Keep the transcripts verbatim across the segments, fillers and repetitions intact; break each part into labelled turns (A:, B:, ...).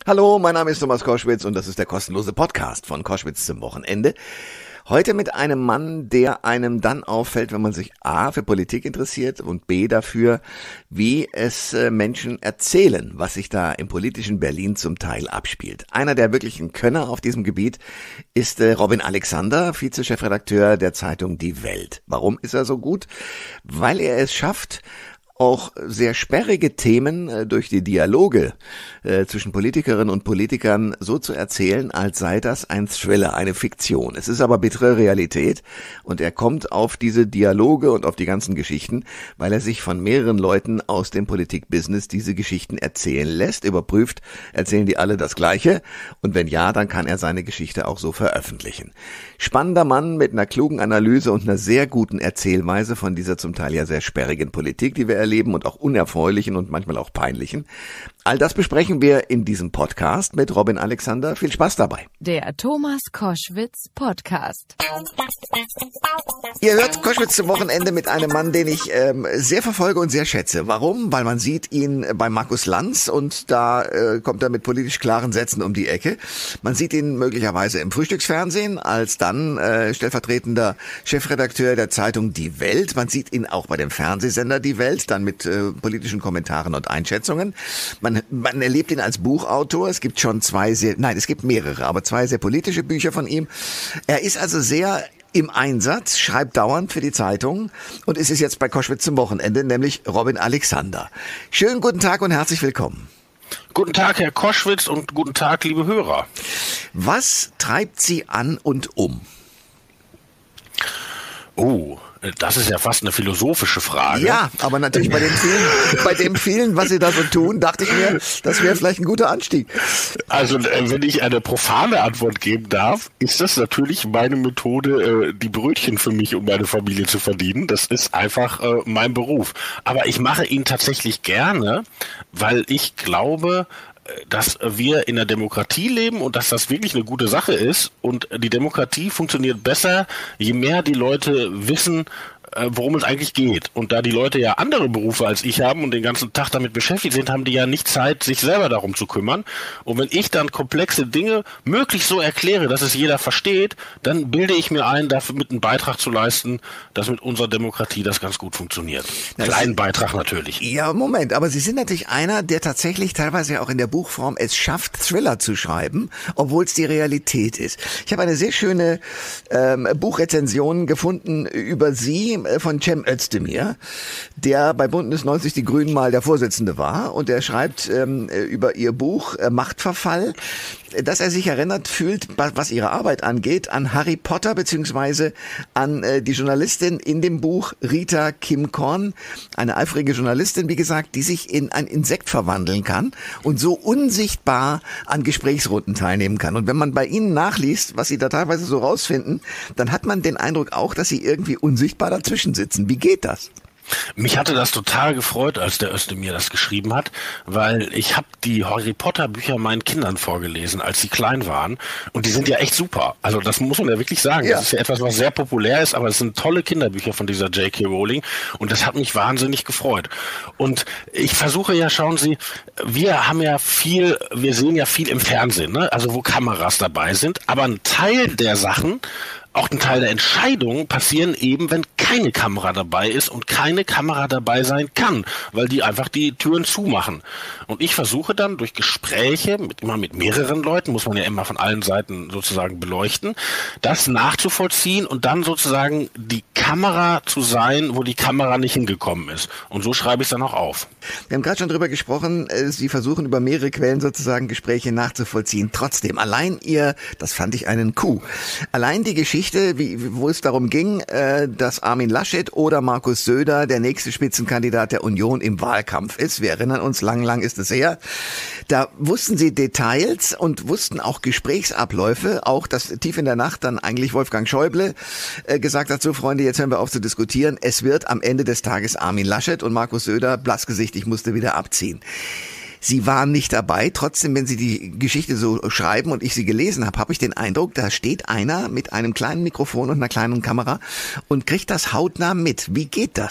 A: Hallo, mein Name ist Thomas Koschwitz und das ist der kostenlose Podcast von Koschwitz zum Wochenende. Heute mit einem Mann, der einem dann auffällt, wenn man sich A für Politik interessiert und B dafür, wie es Menschen erzählen, was sich da im politischen Berlin zum Teil abspielt. Einer der wirklichen Könner auf diesem Gebiet ist Robin Alexander, Vize-Chefredakteur der Zeitung Die Welt. Warum ist er so gut? Weil er es schafft, auch sehr sperrige Themen äh, durch die Dialoge äh, zwischen Politikerinnen und Politikern so zu erzählen, als sei das ein Thriller, eine Fiktion. Es ist aber bittere Realität und er kommt auf diese Dialoge und auf die ganzen Geschichten, weil er sich von mehreren Leuten aus dem Politikbusiness diese Geschichten erzählen lässt, überprüft, erzählen die alle das Gleiche und wenn ja, dann kann er seine Geschichte auch so veröffentlichen. Spannender Mann mit einer klugen Analyse und einer sehr guten Erzählweise von dieser zum Teil ja sehr sperrigen Politik, die wir erleben und auch unerfreulichen und manchmal auch peinlichen. All das besprechen wir in diesem Podcast mit Robin Alexander. Viel Spaß dabei.
B: Der Thomas Koschwitz Podcast.
A: Ihr hört Koschwitz zum Wochenende mit einem Mann, den ich ähm, sehr verfolge und sehr schätze. Warum? Weil man sieht ihn bei Markus Lanz und da äh, kommt er mit politisch klaren Sätzen um die Ecke. Man sieht ihn möglicherweise im Frühstücksfernsehen als dann äh, stellvertretender Chefredakteur der Zeitung Die Welt. Man sieht ihn auch bei dem Fernsehsender Die Welt, dann mit äh, politischen Kommentaren und Einschätzungen. Man, man erlebt ihn als Buchautor. Es gibt schon zwei sehr, nein, es gibt mehrere, aber zwei sehr politische Bücher von ihm. Er ist also sehr im Einsatz, schreibt dauernd für die Zeitung und ist es jetzt bei Koschwitz zum Wochenende, nämlich Robin Alexander. Schönen guten Tag und herzlich willkommen.
C: Guten Tag, Herr Koschwitz, und guten Tag, liebe Hörer.
A: Was treibt Sie an und um?
C: Oh, das ist ja fast eine philosophische Frage.
A: Ja, aber natürlich bei dem vielen, bei dem vielen, was Sie da so tun, dachte ich mir, das wäre vielleicht ein guter Anstieg.
C: Also, wenn ich eine profane Antwort geben darf, ist das natürlich meine Methode, die Brötchen für mich und meine Familie zu verdienen. Das ist einfach mein Beruf. Aber ich mache ihn tatsächlich gerne, weil ich glaube, dass wir in der Demokratie leben und dass das wirklich eine gute Sache ist. Und die Demokratie funktioniert besser, je mehr die Leute wissen, worum es eigentlich geht. Und da die Leute ja andere Berufe als ich haben und den ganzen Tag damit beschäftigt sind, haben die ja nicht Zeit, sich selber darum zu kümmern. Und wenn ich dann komplexe Dinge möglichst so erkläre, dass es jeder versteht, dann bilde ich mir ein, dafür mit einen Beitrag zu leisten, dass mit unserer Demokratie das ganz gut funktioniert. Kleinen Beitrag natürlich.
A: Ja, Moment, aber Sie sind natürlich einer, der tatsächlich teilweise ja auch in der Buchform es schafft, Thriller zu schreiben, obwohl es die Realität ist. Ich habe eine sehr schöne ähm, Buchrezension gefunden über Sie, von Cem Özdemir, der bei Bündnis neunzig Die Grünen mal der Vorsitzende war und er schreibt ähm, über ihr Buch äh, Machtverfall, dass er sich erinnert fühlt, was ihre Arbeit angeht, an Harry Potter beziehungsweise an äh, die Journalistin in dem Buch Rita Kim Korn, eine eifrige Journalistin, wie gesagt, die sich in ein Insekt verwandeln kann und so unsichtbar an Gesprächsrunden teilnehmen kann. Und wenn man bei ihnen nachliest, was sie da teilweise so rausfinden, dann hat man den Eindruck auch, dass sie irgendwie unsichtbar dazwischen sitzen. Wie geht das?
C: Mich hatte das total gefreut, als der Özdemir das geschrieben hat, weil ich habe die Harry Potter Bücher meinen Kindern vorgelesen, als sie klein waren, und die sind ja echt super. Also das muss man ja wirklich sagen. Ja. Das ist ja etwas, was sehr populär ist, aber es sind tolle Kinderbücher von dieser J K Rowling und das hat mich wahnsinnig gefreut. Und ich versuche ja, schauen Sie, wir haben ja viel, wir sehen ja viel im Fernsehen, ne? Also wo Kameras dabei sind, aber ein Teil der Sachen, auch ein Teil der Entscheidungen passieren eben, wenn keine Kamera dabei ist und keine Kamera dabei sein kann, weil die einfach die Türen zumachen. Und ich versuche dann durch Gespräche, mit, immer mit mehreren Leuten, muss man ja immer von allen Seiten sozusagen beleuchten, das nachzuvollziehen und dann sozusagen die Kamera zu sein, wo die Kamera nicht hingekommen ist. Und so schreibe ich es dann auch auf.
A: Wir haben gerade schon drüber gesprochen, Sie versuchen über mehrere Quellen sozusagen Gespräche nachzuvollziehen. Trotzdem, allein Ihr, das fand ich einen Coup, allein die Geschichte, wie, wo es darum ging, äh, dass Armin Laschet oder Markus Söder der nächste Spitzenkandidat der Union im Wahlkampf ist. Wir erinnern uns, lang, lang ist es her. Da wussten Sie Details und wussten auch Gesprächsabläufe, auch dass tief in der Nacht dann eigentlich Wolfgang Schäuble äh, gesagt hat, so Freunde, jetzt hören wir auf zu diskutieren. Es wird am Ende des Tages Armin Laschet und Markus Söder, blassgesichtig, musste wieder abziehen. Sie waren nicht dabei, trotzdem, wenn Sie die Geschichte so schreiben und ich sie gelesen habe, habe ich den Eindruck, da steht einer mit einem kleinen Mikrofon und einer kleinen Kamera und kriegt das hautnah mit. Wie geht das?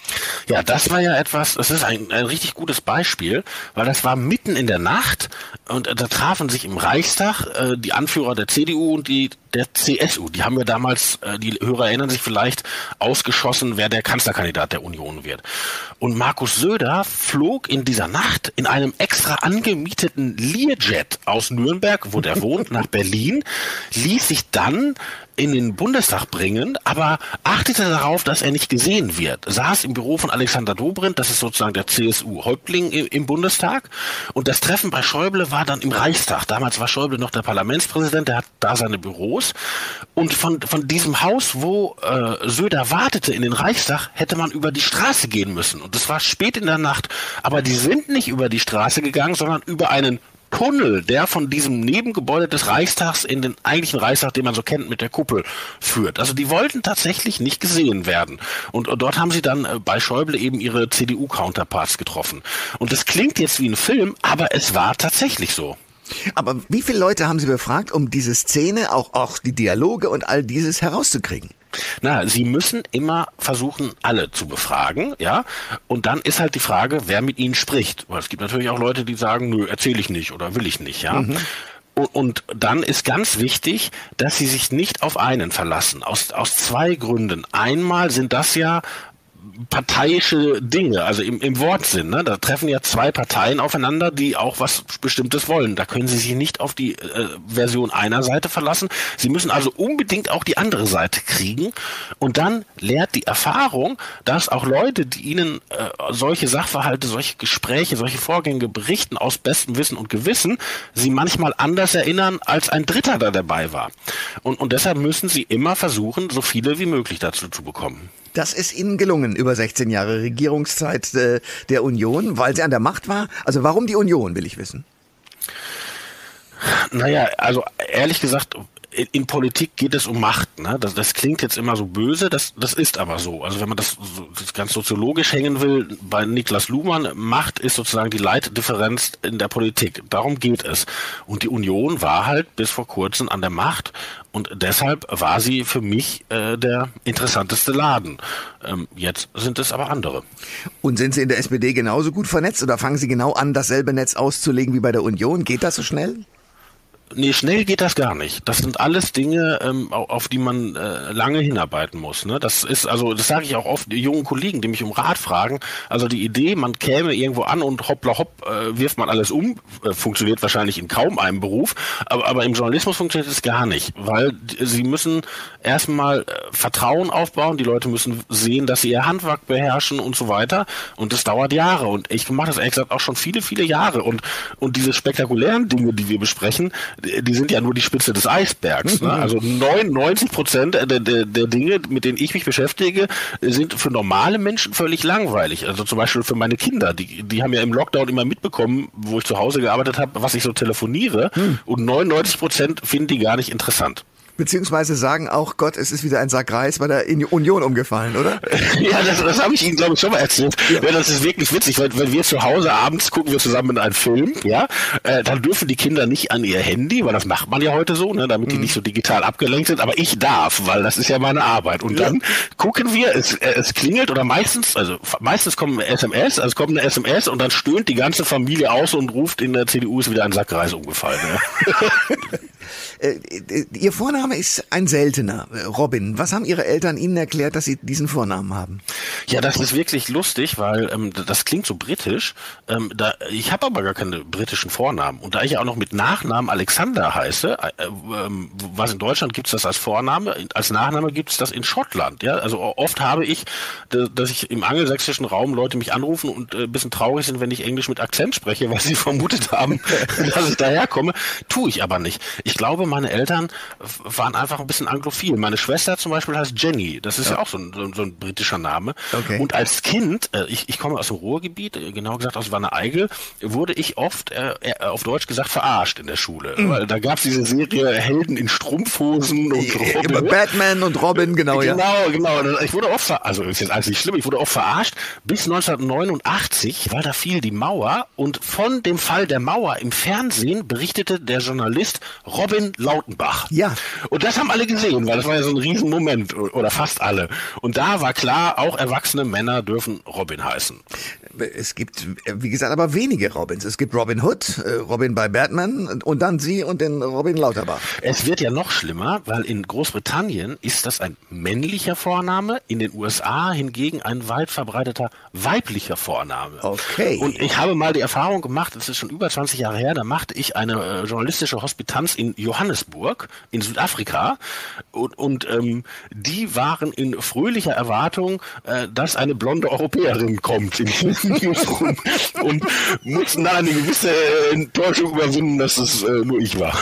C: Ja, das war ja etwas, das ist ein, ein richtig gutes Beispiel, weil das war mitten in der Nacht und äh, da trafen sich im Reichstag äh, die Anführer der C D U und die der C S U. Die haben ja damals, äh, die Hörer erinnern sich vielleicht, ausgeschossen, wer der Kanzlerkandidat der Union wird. Und Markus Söder flog in dieser Nacht in einem extra angemieteten Learjet aus Nürnberg, wo der wohnt, nach Berlin, ließ sich dann in den Bundestag bringen, aber achtete darauf, dass er nicht gesehen wird. Saß im Büro von Alexander Dobrindt, das ist sozusagen der C S U-Häuptling im Bundestag. Und das Treffen bei Schäuble war dann im Reichstag. Damals war Schäuble noch der Parlamentspräsident, der hat da seine Büros. Und von, von diesem Haus, wo äh, Söder wartete in den Reichstag, hätte man über die Straße gehen müssen. Und das war spät in der Nacht. Aber die sind nicht über die Straße gegangen, sondern über einen Tunnel, der von diesem Nebengebäude des Reichstags in den eigentlichen Reichstag, den man so kennt, mit der Kuppel führt. Also die wollten tatsächlich nicht gesehen werden. Und, und dort haben sie dann äh, bei Schäuble eben ihre C D U-Counterparts getroffen. Und das klingt jetzt wie ein Film, aber es war tatsächlich so.
A: Aber wie viele Leute haben Sie befragt, um diese Szene, auch, auch die Dialoge und all dieses herauszukriegen?
C: Na, Sie müssen immer versuchen, alle zu befragen, ja. Und dann ist halt die Frage, wer mit Ihnen spricht. Weil es gibt natürlich auch Leute, die sagen, nö, erzähle ich nicht oder will ich nicht, ja. Mhm. Und, und dann ist ganz wichtig, dass Sie sich nicht auf einen verlassen. Aus, aus zwei Gründen. Einmal sind das ja parteiische Dinge, also im, im Wortsinn, ne? Da treffen ja zwei Parteien aufeinander, die auch was Bestimmtes wollen. Da können Sie sich nicht auf die äh, Version einer Seite verlassen. Sie müssen also unbedingt auch die andere Seite kriegen. Und dann lehrt die Erfahrung, dass auch Leute, die Ihnen äh, solche Sachverhalte, solche Gespräche, solche Vorgänge berichten aus bestem Wissen und Gewissen, Sie manchmal anders erinnern, als ein Dritter da dabei war. Und, und deshalb müssen Sie immer versuchen, so viele wie möglich dazu zu bekommen.
A: Das ist Ihnen gelungen über sechzehn Jahre Regierungszeit äh, der Union, weil sie an der Macht war. Also warum die Union, will ich wissen.
C: Naja, also ehrlich gesagt, in, in Politik geht es um Macht. Ne? Das, das klingt jetzt immer so böse, das, das ist aber so. Also wenn man das, das ganz soziologisch hängen will, bei Niklas Luhmann, Macht ist sozusagen die Leitdifferenz in der Politik. Darum geht es. Und die Union war halt bis vor kurzem an der Macht. Und deshalb war sie für mich äh, der interessanteste Laden. Ähm, jetzt sind es aber andere.
A: Und sind Sie in der S P D genauso gut vernetzt oder fangen Sie genau an, dasselbe Netz auszulegen wie bei der Union? Geht das so schnell?
C: Nee, schnell geht das gar nicht. Das sind alles Dinge, ähm, auf die man äh, lange hinarbeiten muss. Ne? Das ist, also das sage ich auch oft jungen Kollegen, die mich um Rat fragen. Also die Idee, man käme irgendwo an und hoppla hopp, äh, wirft man alles um, äh, funktioniert wahrscheinlich in kaum einem Beruf, aber, aber im Journalismus funktioniert es gar nicht, weil sie müssen erstmal äh, Vertrauen aufbauen, die Leute müssen sehen, dass sie ihr Handwerk beherrschen und so weiter und das dauert Jahre und ich mache das ehrlich gesagt auch schon viele, viele Jahre und, und diese spektakulären Dinge, die wir besprechen, die sind ja nur die Spitze des Eisbergs. Ne? Also neunundneunzig Prozent der, der, der Dinge, mit denen ich mich beschäftige, sind für normale Menschen völlig langweilig. Also zum Beispiel für meine Kinder. Die, die haben ja im Lockdown immer mitbekommen, wo ich zu Hause gearbeitet habe, was ich so telefoniere. Hm. Und neunundneunzig Prozent finden die gar nicht interessant.
A: Beziehungsweise sagen auch, Gott, es ist wieder ein Sack Reis bei der Union umgefallen, oder?
C: Ja, das, das habe ich Ihnen, glaube ich, schon mal erzählt. Ja. Ja, das ist wirklich witzig, weil wenn wir zu Hause abends gucken wir zusammen in einen Film, ja, äh, dann dürfen die Kinder nicht an ihr Handy, weil das macht man ja heute so, ne, damit die mhm. nicht so digital abgelenkt sind, aber ich darf, weil das ist ja meine Arbeit. Und ja. dann gucken wir, es, äh, es klingelt oder meistens, also meistens kommen S M S, also kommt eine S M S und dann stöhnt die ganze Familie aus und ruft, in der C D U ist wieder ein Sack Reis umgefallen. Ja.
A: äh, Ihr Vorname ist ein seltener, Robin. Was haben Ihre Eltern Ihnen erklärt, dass Sie diesen Vornamen haben?
C: Ja, das ist wirklich lustig, weil ähm, das klingt so britisch. Ähm, da, ich habe aber gar keine britischen Vornamen. Und da ich ja auch noch mit Nachnamen Alexander heiße, äh, äh, was in Deutschland gibt es das als Vorname, als Nachname gibt es das in Schottland. Ja, also oft habe ich, dass ich im angelsächsischen Raum Leute mich anrufen und äh, ein bisschen traurig sind, wenn ich Englisch mit Akzent spreche, weil sie vermutet haben, dass ich daherkomme. Tue ich aber nicht. Ich glaube, meine Eltern waren einfach ein bisschen anglophil. Meine Schwester zum Beispiel heißt Jenny. Das ist ja, ja auch so ein, so, so ein britischer Name. Okay. Und als Kind, äh, ich, ich komme aus dem Ruhrgebiet, äh, genau gesagt aus Wanne-Eickel, wurde ich oft, äh, auf Deutsch gesagt, verarscht in der Schule. Mhm. Weil da gab es diese Serie Helden in Strumpfhosen und Robin.
A: Batman und Robin, genau, ja.
C: Genau, genau. Ich wurde oft, ver- also ist jetzt alles nicht schlimm, ich wurde oft verarscht bis neunzehnhundertneunundachtzig, weil da fiel die Mauer und von dem Fall der Mauer im Fernsehen berichtete der Journalist Robin Lautenbach.
A: Ja.
C: Und das haben alle gesehen, weil das war ja so ein Riesenmoment, oder fast alle. Und da war klar, auch erwachsene Männer dürfen Robin heißen.
A: Es gibt, wie gesagt, aber wenige Robins. Es gibt Robin Hood, Robin bei Batman und dann Sie und den Robin Lauterbach.
C: Es wird ja noch schlimmer, weil in Großbritannien ist das ein männlicher Vorname, in den U S A hingegen ein weit verbreiteter weiblicher Vorname.
A: Okay.
C: Und ich habe mal die Erfahrung gemacht, das ist schon über zwanzig Jahre her, da machte ich eine äh, journalistische Hospitanz in Johannesburg in Südafrika und, und ähm, die waren in fröhlicher Erwartung, äh, dass eine blonde Europäerin kommt in Newsroom und mussten da eine gewisse Enttäuschung überwinden, dass es äh, nur ich war.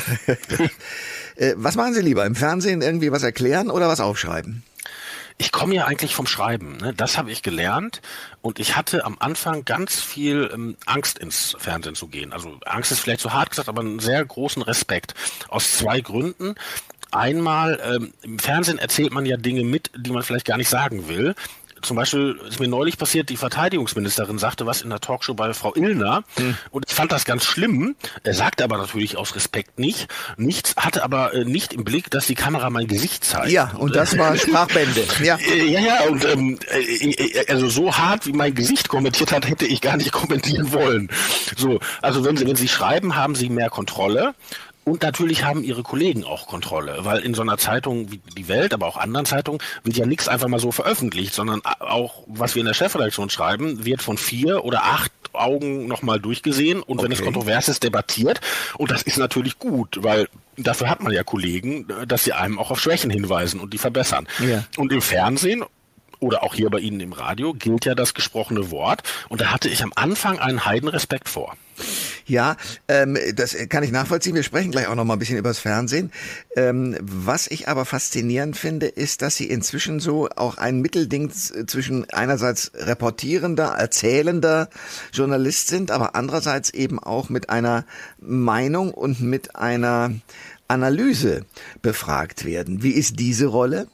A: Was machen Sie lieber? Im Fernsehen irgendwie was erklären oder was aufschreiben?
C: Ich komme ja eigentlich vom Schreiben, ne? Das habe ich gelernt und ich hatte am Anfang ganz viel ähm, Angst, ins Fernsehen zu gehen. Also Angst ist vielleicht zu hart gesagt, aber einen sehr großen Respekt. Aus zwei Gründen. Einmal, ähm, im Fernsehen erzählt man ja Dinge mit, die man vielleicht gar nicht sagen will. Zum Beispiel ist mir neulich passiert, die Verteidigungsministerin sagte was in der Talkshow bei Frau Illner hm. und ich fand das ganz schlimm. Er sagte aber natürlich aus Respekt nicht, nichts, hatte aber äh, nicht im Blick, dass die Kamera mein Gesicht zeigt.
A: Ja, und das war Sprachbände. Ja,
C: ja, ja, und ähm, äh, also so hart, wie mein Gesicht kommentiert hat, hätte ich gar nicht kommentieren wollen. So, also wenn Sie, wenn Sie schreiben, haben Sie mehr Kontrolle. Und natürlich haben ihre Kollegen auch Kontrolle, weil in so einer Zeitung wie die Welt, aber auch anderen Zeitungen, wird ja nichts einfach mal so veröffentlicht, sondern auch, was wir in der Chefredaktion schreiben, wird von vier oder acht Augen nochmal durchgesehen und okay. wenn es kontrovers ist, debattiert. Und das ist natürlich gut, weil dafür hat man ja Kollegen, dass sie einem auch auf Schwächen hinweisen und die verbessern. Ja. Und im Fernsehen oder auch hier bei Ihnen im Radio gilt ja das gesprochene Wort. Und da hatte ich am Anfang einen Heidenrespekt vor.
A: Ja, ähm, das kann ich nachvollziehen. Wir sprechen gleich auch noch mal ein bisschen über das Fernsehen. Ähm, was ich aber faszinierend finde, ist, dass Sie inzwischen so auch ein Mittelding zwischen einerseits reportierender, erzählender Journalist sind, aber andererseits eben auch mit einer Meinung und mit einer Analyse befragt werden. Wie ist diese Rolle?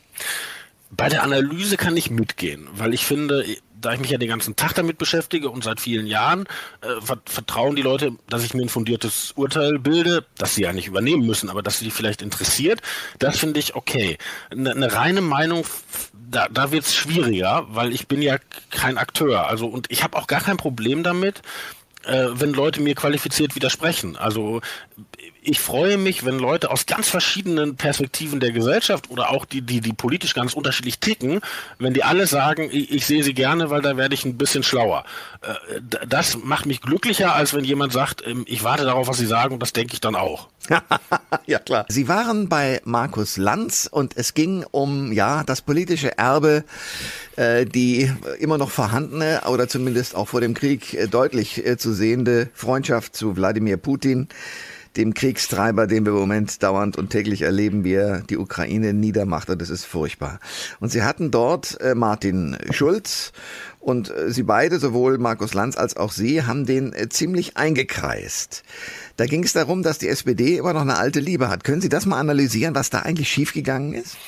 C: Bei der Analyse kann ich mitgehen, weil ich finde, da ich mich ja den ganzen Tag damit beschäftige und seit vielen Jahren, äh, vertrauen die Leute, dass ich mir ein fundiertes Urteil bilde, das sie ja nicht übernehmen müssen, aber dass sie vielleicht interessiert. Das finde ich okay. Eine, eine reine Meinung, da, da wird es schwieriger, weil ich bin ja kein Akteur. Also und ich habe auch gar kein Problem damit, äh, wenn Leute mir qualifiziert widersprechen. Also ich freue mich, wenn Leute aus ganz verschiedenen Perspektiven der Gesellschaft oder auch die, die, die politisch ganz unterschiedlich ticken, wenn die alle sagen, ich, ich sehe sie gerne, weil da werde ich ein bisschen schlauer. Das macht mich glücklicher, als wenn jemand sagt, ich warte darauf, was sie sagen und das denke ich dann auch.
A: Ja, klar. Sie waren bei Markus Lanz und es ging um, ja, das politische Erbe, äh, die immer noch vorhandene oder zumindest auch vor dem Krieg äh, deutlich äh, zu sehende Freundschaft zu Wladimir Putin, dem Kriegstreiber, den wir im Moment dauernd und täglich erleben, wie er die Ukraine niedermacht. Und das ist furchtbar. Und Sie hatten dort äh, Martin Schulz und äh, Sie beide, sowohl Markus Lanz als auch Sie, haben den äh, ziemlich eingekreist. Da ging es darum, dass die S P D immer noch eine alte Liebe hat. Können Sie das mal analysieren, was da eigentlich schiefgegangen ist?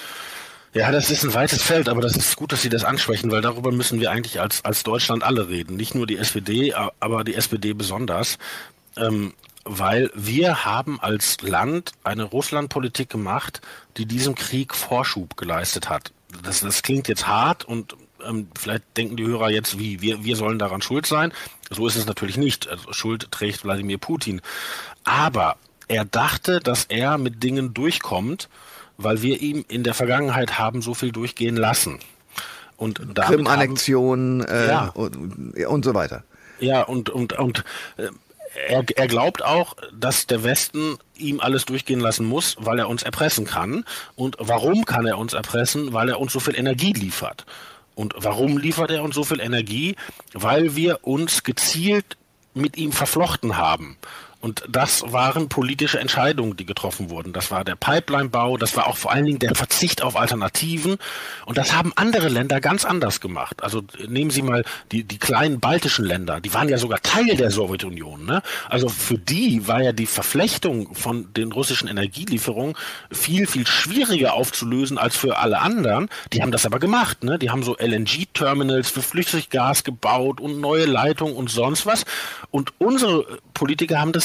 C: Ja, das ist ein weites Feld, aber das ist gut, dass Sie das ansprechen, weil darüber müssen wir eigentlich als, als Deutschland alle reden. Nicht nur die S P D, aber die S P D besonders. Ähm, Weil wir haben als Land eine Russlandpolitik gemacht, die diesem Krieg Vorschub geleistet hat. Das, das klingt jetzt hart und ähm, vielleicht denken die Hörer jetzt, wie wir, wir sollen daran schuld sein. So ist es natürlich nicht. Also Schuld trägt Wladimir Putin. Aber er dachte, dass er mit Dingen durchkommt, weil wir ihm in der Vergangenheit haben so viel durchgehen lassen. Und
A: Krim-Annexion äh, ja. und, und so weiter.
C: Ja, und, und, und äh, Er, er glaubt auch, dass der Westen ihm alles durchgehen lassen muss, weil er uns erpressen kann. Und warum kann er uns erpressen? Weil er uns so viel Energie liefert. Und warum liefert er uns so viel Energie? Weil wir uns gezielt mit ihm verflochten haben. Und das waren politische Entscheidungen, die getroffen wurden. Das war der Pipeline-Bau, das war auch vor allen Dingen der Verzicht auf Alternativen. Und das haben andere Länder ganz anders gemacht. Also nehmen Sie mal die, die kleinen baltischen Länder, die waren ja sogar Teil der Sowjetunion, ne? Also für die war ja die Verflechtung von den russischen Energielieferungen viel, viel schwieriger aufzulösen als für alle anderen. Die haben das aber gemacht, ne? Die haben so L N G-Terminals für Flüssiggas gebaut und neue Leitungen und sonst was. Und unsere Politiker haben das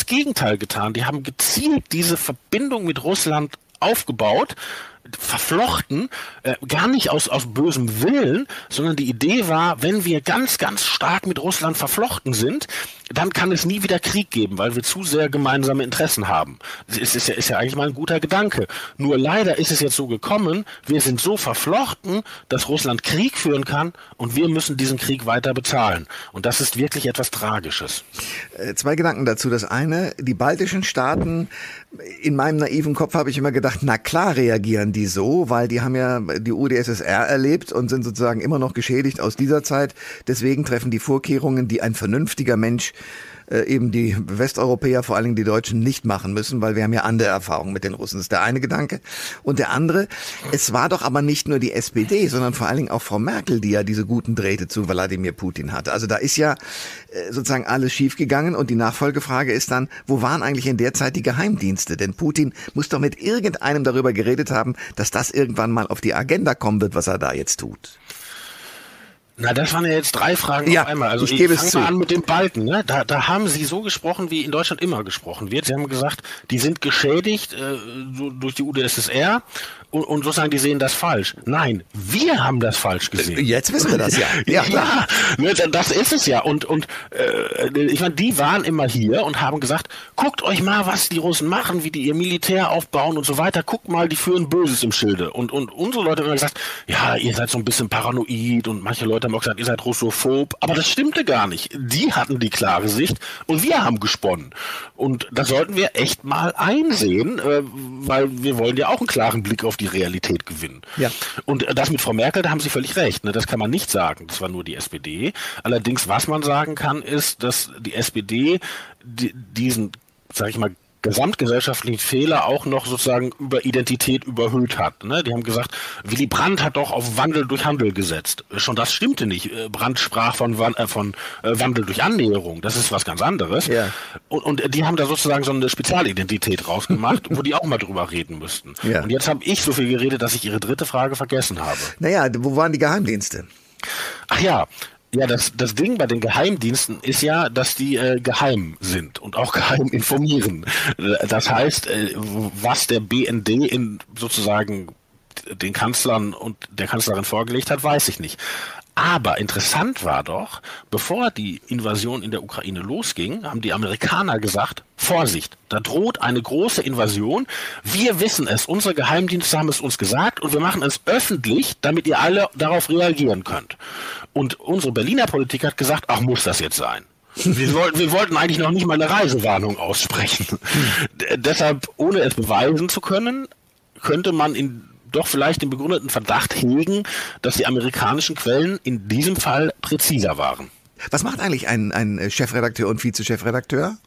C: das Gegenteil getan. Die haben gezielt diese Verbindung mit Russland aufgebaut, verflochten, äh, gar nicht aus, aus bösem Willen, sondern die Idee war, wenn wir ganz, ganz stark mit Russland verflochten sind, dann kann es nie wieder Krieg geben, weil wir zu sehr gemeinsame Interessen haben. Es ist, ist, ja, ist ja eigentlich mal ein guter Gedanke. Nur leider ist es jetzt so gekommen, wir sind so verflochten, dass Russland Krieg führen kann und wir müssen diesen Krieg weiter bezahlen. Und das ist wirklich etwas Tragisches.
A: Zwei Gedanken dazu. Das eine, die baltischen Staaten, in meinem naiven Kopf habe ich immer gedacht, na klar reagieren die so, weil die haben ja die U d S S R erlebt und sind sozusagen immer noch geschädigt aus dieser Zeit. Deswegen treffen die Vorkehrungen, die ein vernünftiger Mensch, äh, eben die Westeuropäer, vor allen Dingen die Deutschen, nicht machen müssen, weil wir haben ja andere Erfahrungen mit den Russen. Das ist der eine Gedanke. Und der andere, es war doch aber nicht nur die S P D, sondern vor allen Dingen auch Frau Merkel, die ja diese guten Drähte zu Wladimir Putin hatte. Also da ist ja äh, sozusagen alles schiefgegangen und die Nachfolgefrage ist dann, wo waren eigentlich in der Zeit die Geheimdienste? Denn Putin muss doch mit irgendeinem darüber geredet haben, dass das irgendwann mal auf die Agenda kommen wird, was er da jetzt tut.
C: Na, das waren ja jetzt drei Fragen
A: ja,
C: auf einmal. Also
A: ich,
C: ich
A: gebe
C: fange
A: es zu.
C: mal an mit den Balken. Ne? Da, da haben Sie so gesprochen, wie in Deutschland immer gesprochen wird. Sie haben gesagt, die sind geschädigt äh, so durch die U d S S R und, und sozusagen, die sehen das falsch. Nein, wir haben das falsch gesehen.
A: Jetzt wissen wir das ja. Ja,
C: ja, ne, das ist es ja. Und, und äh, ich meine, die waren immer hier und haben gesagt, guckt euch mal, was die Russen machen, wie die ihr Militär aufbauen und so weiter. Guckt mal, die führen Böses im Schilde. Und, und unsere Leute haben immer gesagt, ja, ihr seid so ein bisschen paranoid und manche Leute haben auch gesagt, ihr seid russophob. Aber das stimmte gar nicht. Die hatten die klare Sicht und wir haben gesponnen. Und das sollten wir echt mal einsehen, äh, weil wir wollen ja auch einen klaren Blick auf die Realität gewinnen. Ja. Und das mit Frau Merkel, da haben Sie völlig recht. Ne? Das kann man nicht sagen. Das war nur die S P D. Allerdings, was man sagen kann, ist, dass die S P D die, diesen, sag ich mal, gesamtgesellschaftlichen Fehler auch noch sozusagen über Identität überhöht hat. Ne? Die haben gesagt, Willy Brandt hat doch auf Wandel durch Handel gesetzt. Schon das stimmte nicht. Brandt sprach von, äh, von äh, Wandel durch Annäherung. Das ist was ganz anderes. Ja. Und, und die haben da sozusagen so eine Spezialidentität rausgemacht, wo die auch mal drüber reden müssten. Ja. Und jetzt habe ich so viel geredet, dass ich Ihre dritte Frage vergessen habe.
A: Naja, wo waren die Geheimdienste?
C: Ach ja, Ja, das, das Ding bei den Geheimdiensten ist ja, dass die äh, geheim sind und auch geheim informieren. Das heißt, äh, was der B N D in sozusagen den Kanzlern und der Kanzlerin vorgelegt hat, weiß ich nicht. Aber interessant war doch, bevor die Invasion in der Ukraine losging, haben die Amerikaner gesagt, Vorsicht, da droht eine große Invasion. Wir wissen es, unsere Geheimdienste haben es uns gesagt und wir machen es öffentlich, damit ihr alle darauf reagieren könnt. Und unsere Berliner Politik hat gesagt, ach, muss das jetzt sein? Wir wollten, wir wollten eigentlich noch nicht mal eine Reisewarnung aussprechen. D- deshalb, ohne es beweisen zu können, könnte man in doch vielleicht den begründeten Verdacht hegen, dass die amerikanischen Quellen in diesem Fall präziser waren.
A: Was macht eigentlich ein, ein Chefredakteur und Vize-Chefredakteur?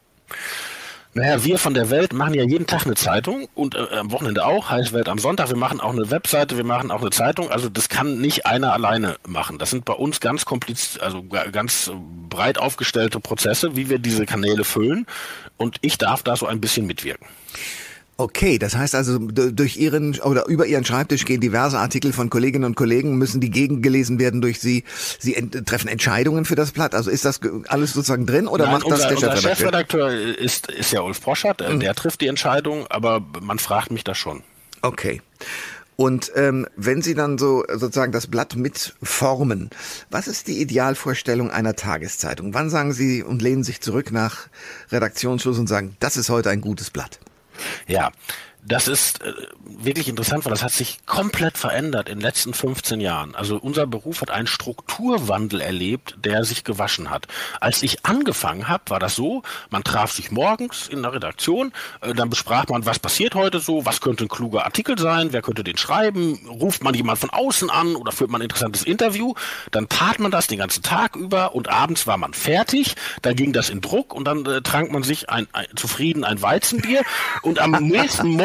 C: Naja, wir von der Welt machen ja jeden Tag eine Zeitung und äh, am Wochenende auch, heißt Welt am Sonntag. Wir machen auch eine Webseite, wir machen auch eine Zeitung. Also das kann nicht einer alleine machen. Das sind bei uns ganz kompliziert, also ganz breit aufgestellte Prozesse, wie wir diese Kanäle füllen. Und ich darf da so ein bisschen mitwirken.
A: Okay, das heißt also, durch Ihren oder über Ihren Schreibtisch gehen diverse Artikel von Kolleginnen und Kollegen, müssen die gegengelesen werden durch Sie. Sie ent- treffen Entscheidungen für das Blatt. Also ist das alles sozusagen drin oder
C: Nein,
A: macht das
C: unser,
A: der
C: unser
A: Chefredakteur?
C: Chefredakteur ist, ist ja Ulf Poschert, mhm. der trifft die Entscheidung, aber man fragt mich da schon.
A: Okay. Und ähm, wenn Sie dann so sozusagen das Blatt mitformen, was ist die Idealvorstellung einer Tageszeitung? Wann sagen Sie und lehnen sich zurück nach Redaktionsschluss und sagen, das ist heute ein gutes Blatt?
C: Ja, das ist äh, wirklich interessant, weil das hat sich komplett verändert in den letzten fünfzehn Jahren. Also unser Beruf hat einen Strukturwandel erlebt, der sich gewaschen hat. Als ich angefangen habe, war das so, man traf sich morgens in der Redaktion, äh, dann besprach man, was passiert heute so, was könnte ein kluger Artikel sein, wer könnte den schreiben, ruft man jemand von außen an oder führt man ein interessantes Interview, dann tat man das den ganzen Tag über und abends war man fertig, dann ging das in Druck und dann äh, trank man sich ein, ein, zufrieden ein Weizenbier und am nächsten Morgen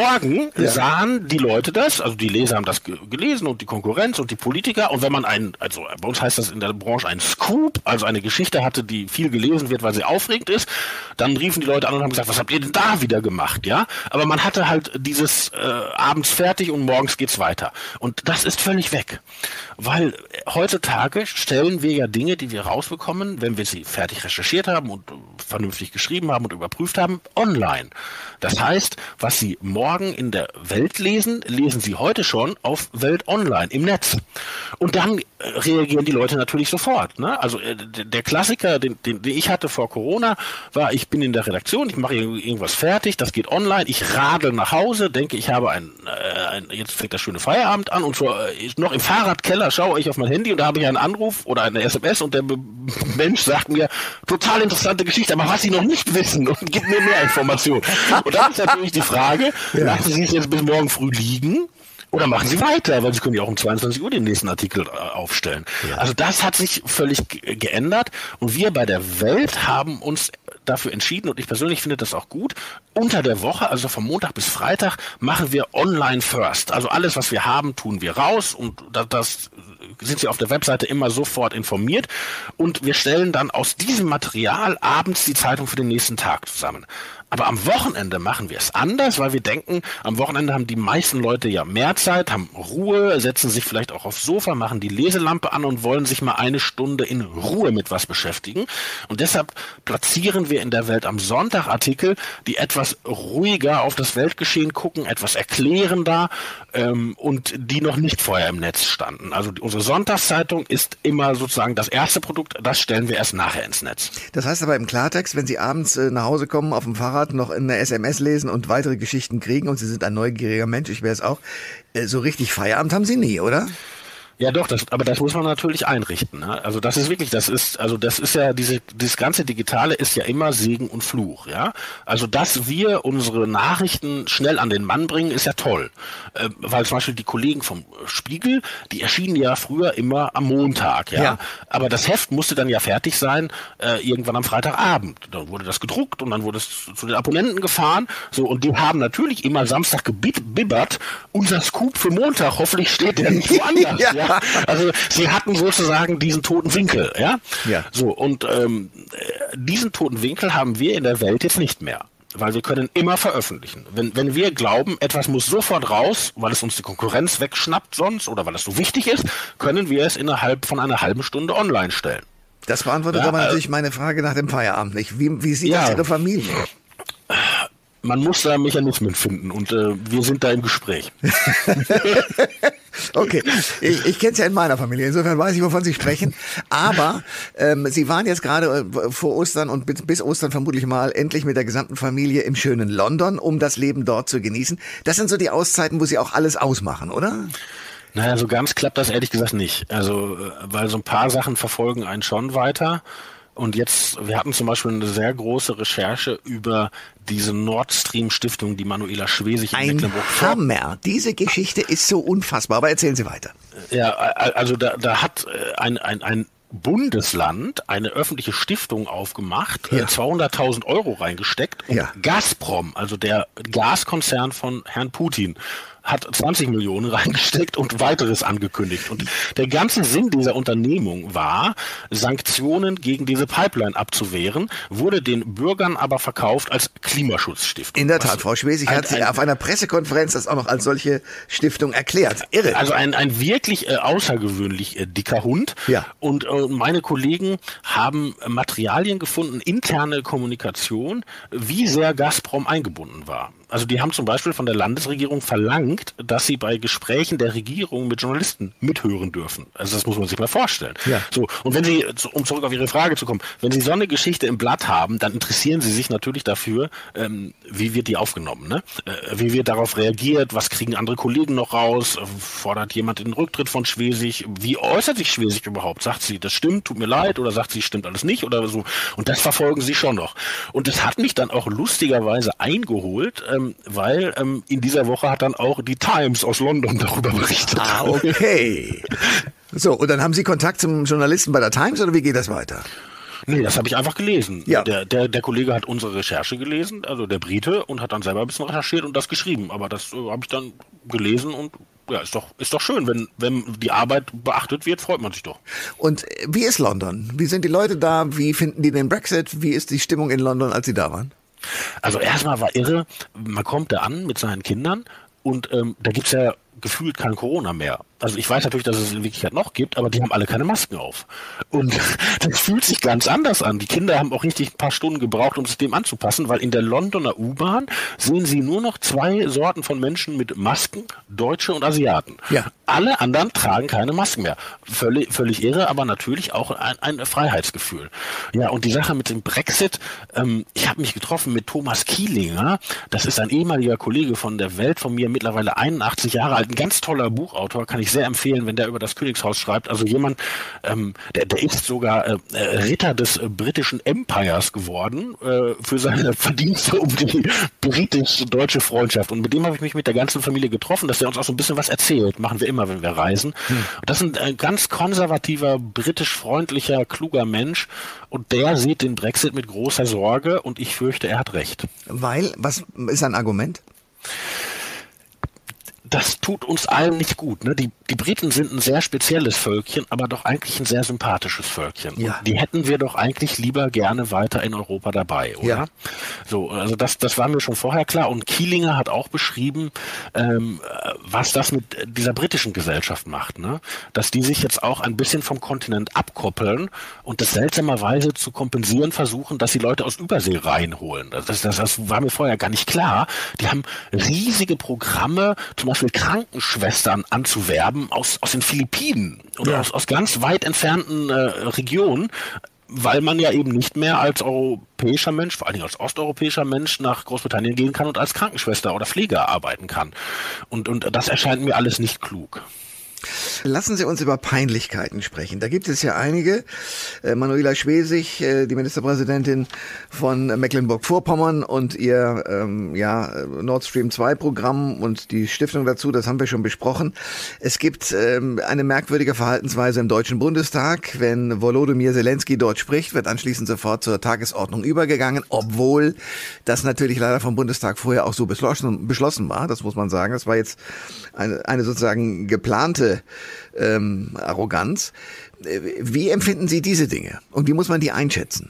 C: morgen
A: Ja.
C: sahen die Leute das, also die Leser haben das ge- gelesen und die Konkurrenz und die Politiker. Und wenn man einen, also bei uns heißt das in der Branche ein Scoop, also eine Geschichte hatte, die viel gelesen wird, weil sie aufregend ist, dann riefen die Leute an und haben gesagt, was habt ihr denn da wieder gemacht, ja? Aber man hatte halt dieses äh, abends fertig und morgens geht's weiter. Und das ist völlig weg. Weil heutzutage stellen wir ja Dinge, die wir rausbekommen, wenn wir sie fertig recherchiert haben und äh, vernünftig geschrieben haben und überprüft haben, online. Das heißt, was Sie morgen in der Welt lesen, lesen Sie heute schon auf Welt Online im Netz. Und dann äh, reagieren die Leute natürlich sofort. Ne? Also äh, der Klassiker, den, den, den ich hatte vor Corona, war, ich bin in der Redaktion, ich mache irgendwas fertig, das geht online, ich radel nach Hause, denke, ich habe ein, äh, ein jetzt fängt der schöne Feierabend an und so, äh, noch im Fahrradkeller schaue ich auf mein Handy und da habe ich einen Anruf oder eine S M S und der B- Mensch sagt mir, total interessante Geschichte, aber was Sie noch nicht wissen und gibt mir mehr Informationen. Und dann ist natürlich die Frage, ja. lassen Sie es jetzt bis morgen früh liegen oder machen Sie weiter, weil Sie können ja auch um zweiundzwanzig Uhr den nächsten Artikel äh, aufstellen. Ja. Also das hat sich völlig g- geändert und wir bei der Welt haben uns dafür entschieden und ich persönlich finde das auch gut, unter der Woche, also von Montag bis Freitag, machen wir online first. Also alles, was wir haben, tun wir raus und das, das sind Sie auf der Webseite immer sofort informiert und wir stellen dann aus diesem Material abends die Zeitung für den nächsten Tag zusammen. Aber am Wochenende machen wir es anders, weil wir denken, am Wochenende haben die meisten Leute ja mehr Zeit, haben Ruhe, setzen sich vielleicht auch aufs Sofa, machen die Leselampe an und wollen sich mal eine Stunde in Ruhe mit was beschäftigen. Und deshalb platzieren wir in der Welt am Sonntag Artikel, die etwas ruhiger auf das Weltgeschehen gucken, etwas erklärender ähm, und die noch nicht vorher im Netz standen. Also die, unsere Sonntagszeitung ist immer sozusagen das erste Produkt, das stellen wir erst nachher ins Netz.
A: Das heißt aber im Klartext, wenn Sie abends äh, nach Hause kommen, auf dem Fahrrad noch eine S M S lesen und weitere Geschichten kriegen und Sie sind ein neugieriger Mensch, ich wäre es auch, äh, so richtig Feierabend haben Sie nie, oder?
C: Ja doch, das, aber das muss man natürlich einrichten. Ne? Also das ist wirklich, das ist, also das ist ja diese, dieses ganze Digitale ist ja immer Segen und Fluch, ja. Also dass wir unsere Nachrichten schnell an den Mann bringen, ist ja toll, äh, weil zum Beispiel die Kollegen vom Spiegel, die erschienen ja früher immer am Montag, ja. ja. Aber das Heft musste dann ja fertig sein äh, irgendwann am Freitagabend. Dann wurde das gedruckt und dann wurde es zu den Abonnenten gefahren. So und die haben natürlich immer Samstag gebibbert. Unser Scoop für Montag, hoffentlich steht der nicht woanders. ja. Ja. Also sie hatten sozusagen diesen toten Winkel, ja. ja. So und ähm, diesen toten Winkel haben wir in der Welt jetzt nicht mehr, weil wir können immer veröffentlichen. Wenn wenn wir glauben, etwas muss sofort raus, weil es uns die Konkurrenz wegschnappt sonst oder weil es so wichtig ist, können wir es innerhalb von einer halben Stunde online stellen.
A: Das beantwortet ja, aber natürlich äh, meine Frage nach dem Feierabend nicht. Wie, wie sieht ja. das Ihre Familie?
C: Man muss da Mechanismen finden und äh, wir sind da im Gespräch.
A: Okay, ich, ich kenne es ja in meiner Familie, insofern weiß ich, wovon Sie sprechen. Aber ähm, Sie waren jetzt gerade äh, vor Ostern und bis, bis Ostern vermutlich mal endlich mit der gesamten Familie im schönen London, um das Leben dort zu genießen. Das sind so die Auszeiten, wo Sie auch alles ausmachen, oder?
C: Naja, so ganz klappt das ehrlich gesagt nicht. Also, weil so ein paar Sachen verfolgen einen schon weiter. Und jetzt, wir hatten zum Beispiel eine sehr große Recherche über diese Nord Stream Stiftung, die Manuela Schwesig in Mecklenburg.
A: Ein Hammer. Diese Geschichte ist so unfassbar. Aber erzählen Sie weiter.
C: Ja, also da, da hat ein, ein, ein Bundesland eine öffentliche Stiftung aufgemacht, ja. zweihunderttausend Euro reingesteckt und ja. Gazprom, also der Gaskonzern von Herrn Putin, hat zwanzig Millionen reingesteckt und weiteres angekündigt. Und der ganze Sinn dieser Unternehmung war, Sanktionen gegen diese Pipeline abzuwehren, wurde den Bürgern aber verkauft als Klimaschutzstiftung.
A: In der Tat, Frau Schwesig hat sie auf einer Pressekonferenz das auch noch als solche Stiftung erklärt. Irre.
C: Also ein, ein wirklich äh, außergewöhnlich äh, dicker Hund.
A: Ja.
C: Und äh, meine Kollegen haben Materialien gefunden, interne Kommunikation, wie sehr Gazprom eingebunden war. Also die haben zum Beispiel von der Landesregierung verlangt, dass sie bei Gesprächen der Regierung mit Journalisten mithören dürfen. Also das muss man sich mal vorstellen.
A: Ja.
C: So, und wenn Sie, um zurück auf Ihre Frage zu kommen, wenn Sie so eine Geschichte im Blatt haben, dann interessieren Sie sich natürlich dafür, ähm, wie wird die aufgenommen, ne? Äh, wie wird darauf reagiert, was kriegen andere Kollegen noch raus, fordert jemand den Rücktritt von Schwesig, wie äußert sich Schwesig überhaupt? Sagt sie, das stimmt, tut mir leid, oder sagt sie, stimmt alles nicht, oder so. Und das verfolgen Sie schon noch. Und das hat mich dann auch lustigerweise eingeholt, ähm, weil ähm, in dieser Woche hat dann auch die Times aus London darüber berichtet.
A: Ah, okay. So, und dann haben Sie Kontakt zum Journalisten bei der Times oder wie geht das weiter?
C: Nee, das habe ich einfach gelesen.
A: Ja.
C: Der, der, der Kollege hat unsere Recherche gelesen, also der Brite, und hat dann selber ein bisschen recherchiert und das geschrieben. Aber das äh, habe ich dann gelesen und ja, ist doch, ist doch schön. Wenn, wenn die Arbeit beachtet wird, freut man sich doch.
A: Und wie ist London? Wie sind die Leute da? Wie finden die den Brexit? Wie ist die Stimmung in London, als sie da waren?
C: Also erstmal war irre, man kommt da an mit seinen Kindern und ähm, da gibt's ja gefühlt kein Corona mehr. Also ich weiß natürlich, dass es in Wirklichkeit noch gibt, aber die haben alle keine Masken auf. Und das fühlt sich ganz anders an. Die Kinder haben auch richtig ein paar Stunden gebraucht, um sich dem anzupassen, weil in der Londoner U-Bahn sehen sie nur noch zwei Sorten von Menschen mit Masken, Deutsche und Asiaten.
A: Ja.
C: Alle anderen tragen keine Masken mehr. Völlig, völlig irre, aber natürlich auch ein, ein Freiheitsgefühl. Ja, und die Sache mit dem Brexit, ähm, ich habe mich getroffen mit Thomas Kielinger, das ist ein ehemaliger Kollege von der Welt, von mir, mittlerweile einundachtzig Jahre alt, ein ganz toller Buchautor, kann ich sehr empfehlen, wenn der über das Königshaus schreibt. Also jemand, ähm, der, der ist sogar äh, Ritter des äh, britischen Empires geworden äh, für seine Verdienste um die britisch-deutsche Freundschaft. Und mit dem habe ich mich mit der ganzen Familie getroffen, dass der uns auch so ein bisschen was erzählt. Machen wir immer, wenn wir reisen. Hm. Das ist ein ganz konservativer, britisch-freundlicher, kluger Mensch. Und der sieht den Brexit mit großer Sorge und ich fürchte, er hat recht.
A: Weil, was ist ein Argument?
C: Das tut uns allen nicht gut. Ne? Die, die Briten sind ein sehr spezielles Völkchen, aber doch eigentlich ein sehr sympathisches Völkchen.
A: Ja.
C: Und die hätten wir doch eigentlich lieber gerne weiter in Europa dabei, oder?
A: Ja.
C: So, also das, das war mir schon vorher klar. Und Kielinger hat auch beschrieben, ähm, was das mit dieser britischen Gesellschaft macht. Ne? Dass die sich jetzt auch ein bisschen vom Kontinent abkoppeln und das seltsamerweise zu kompensieren versuchen, dass die Leute aus Übersee reinholen. Das, das, das war mir vorher gar nicht klar. Die haben riesige Programme, zum Beispiel Krankenschwestern anzuwerben aus, aus den Philippinen oder ja. aus, aus ganz weit entfernten äh, Regionen, weil man ja eben nicht mehr als europäischer Mensch, vor allen Dingen als osteuropäischer Mensch nach Großbritannien gehen kann und als Krankenschwester oder Pfleger arbeiten kann. Und, und das erscheint mir alles nicht klug.
A: Lassen Sie uns über Peinlichkeiten sprechen. Da gibt es ja einige. Äh, Manuela Schwesig, äh, die Ministerpräsidentin von Mecklenburg-Vorpommern und ihr ähm, ja, Nord Stream zwei Programm und die Stiftung dazu, das haben wir schon besprochen. Es gibt ähm, eine merkwürdige Verhaltensweise im Deutschen Bundestag. Wenn Volodymyr Zelensky dort spricht, wird anschließend sofort zur Tagesordnung übergegangen, obwohl das natürlich leider vom Bundestag vorher auch so beschlossen, beschlossen war. Das muss man sagen. Das war jetzt eine, eine sozusagen geplante Ähm, Arroganz. Wie empfinden Sie diese Dinge und wie muss man die einschätzen?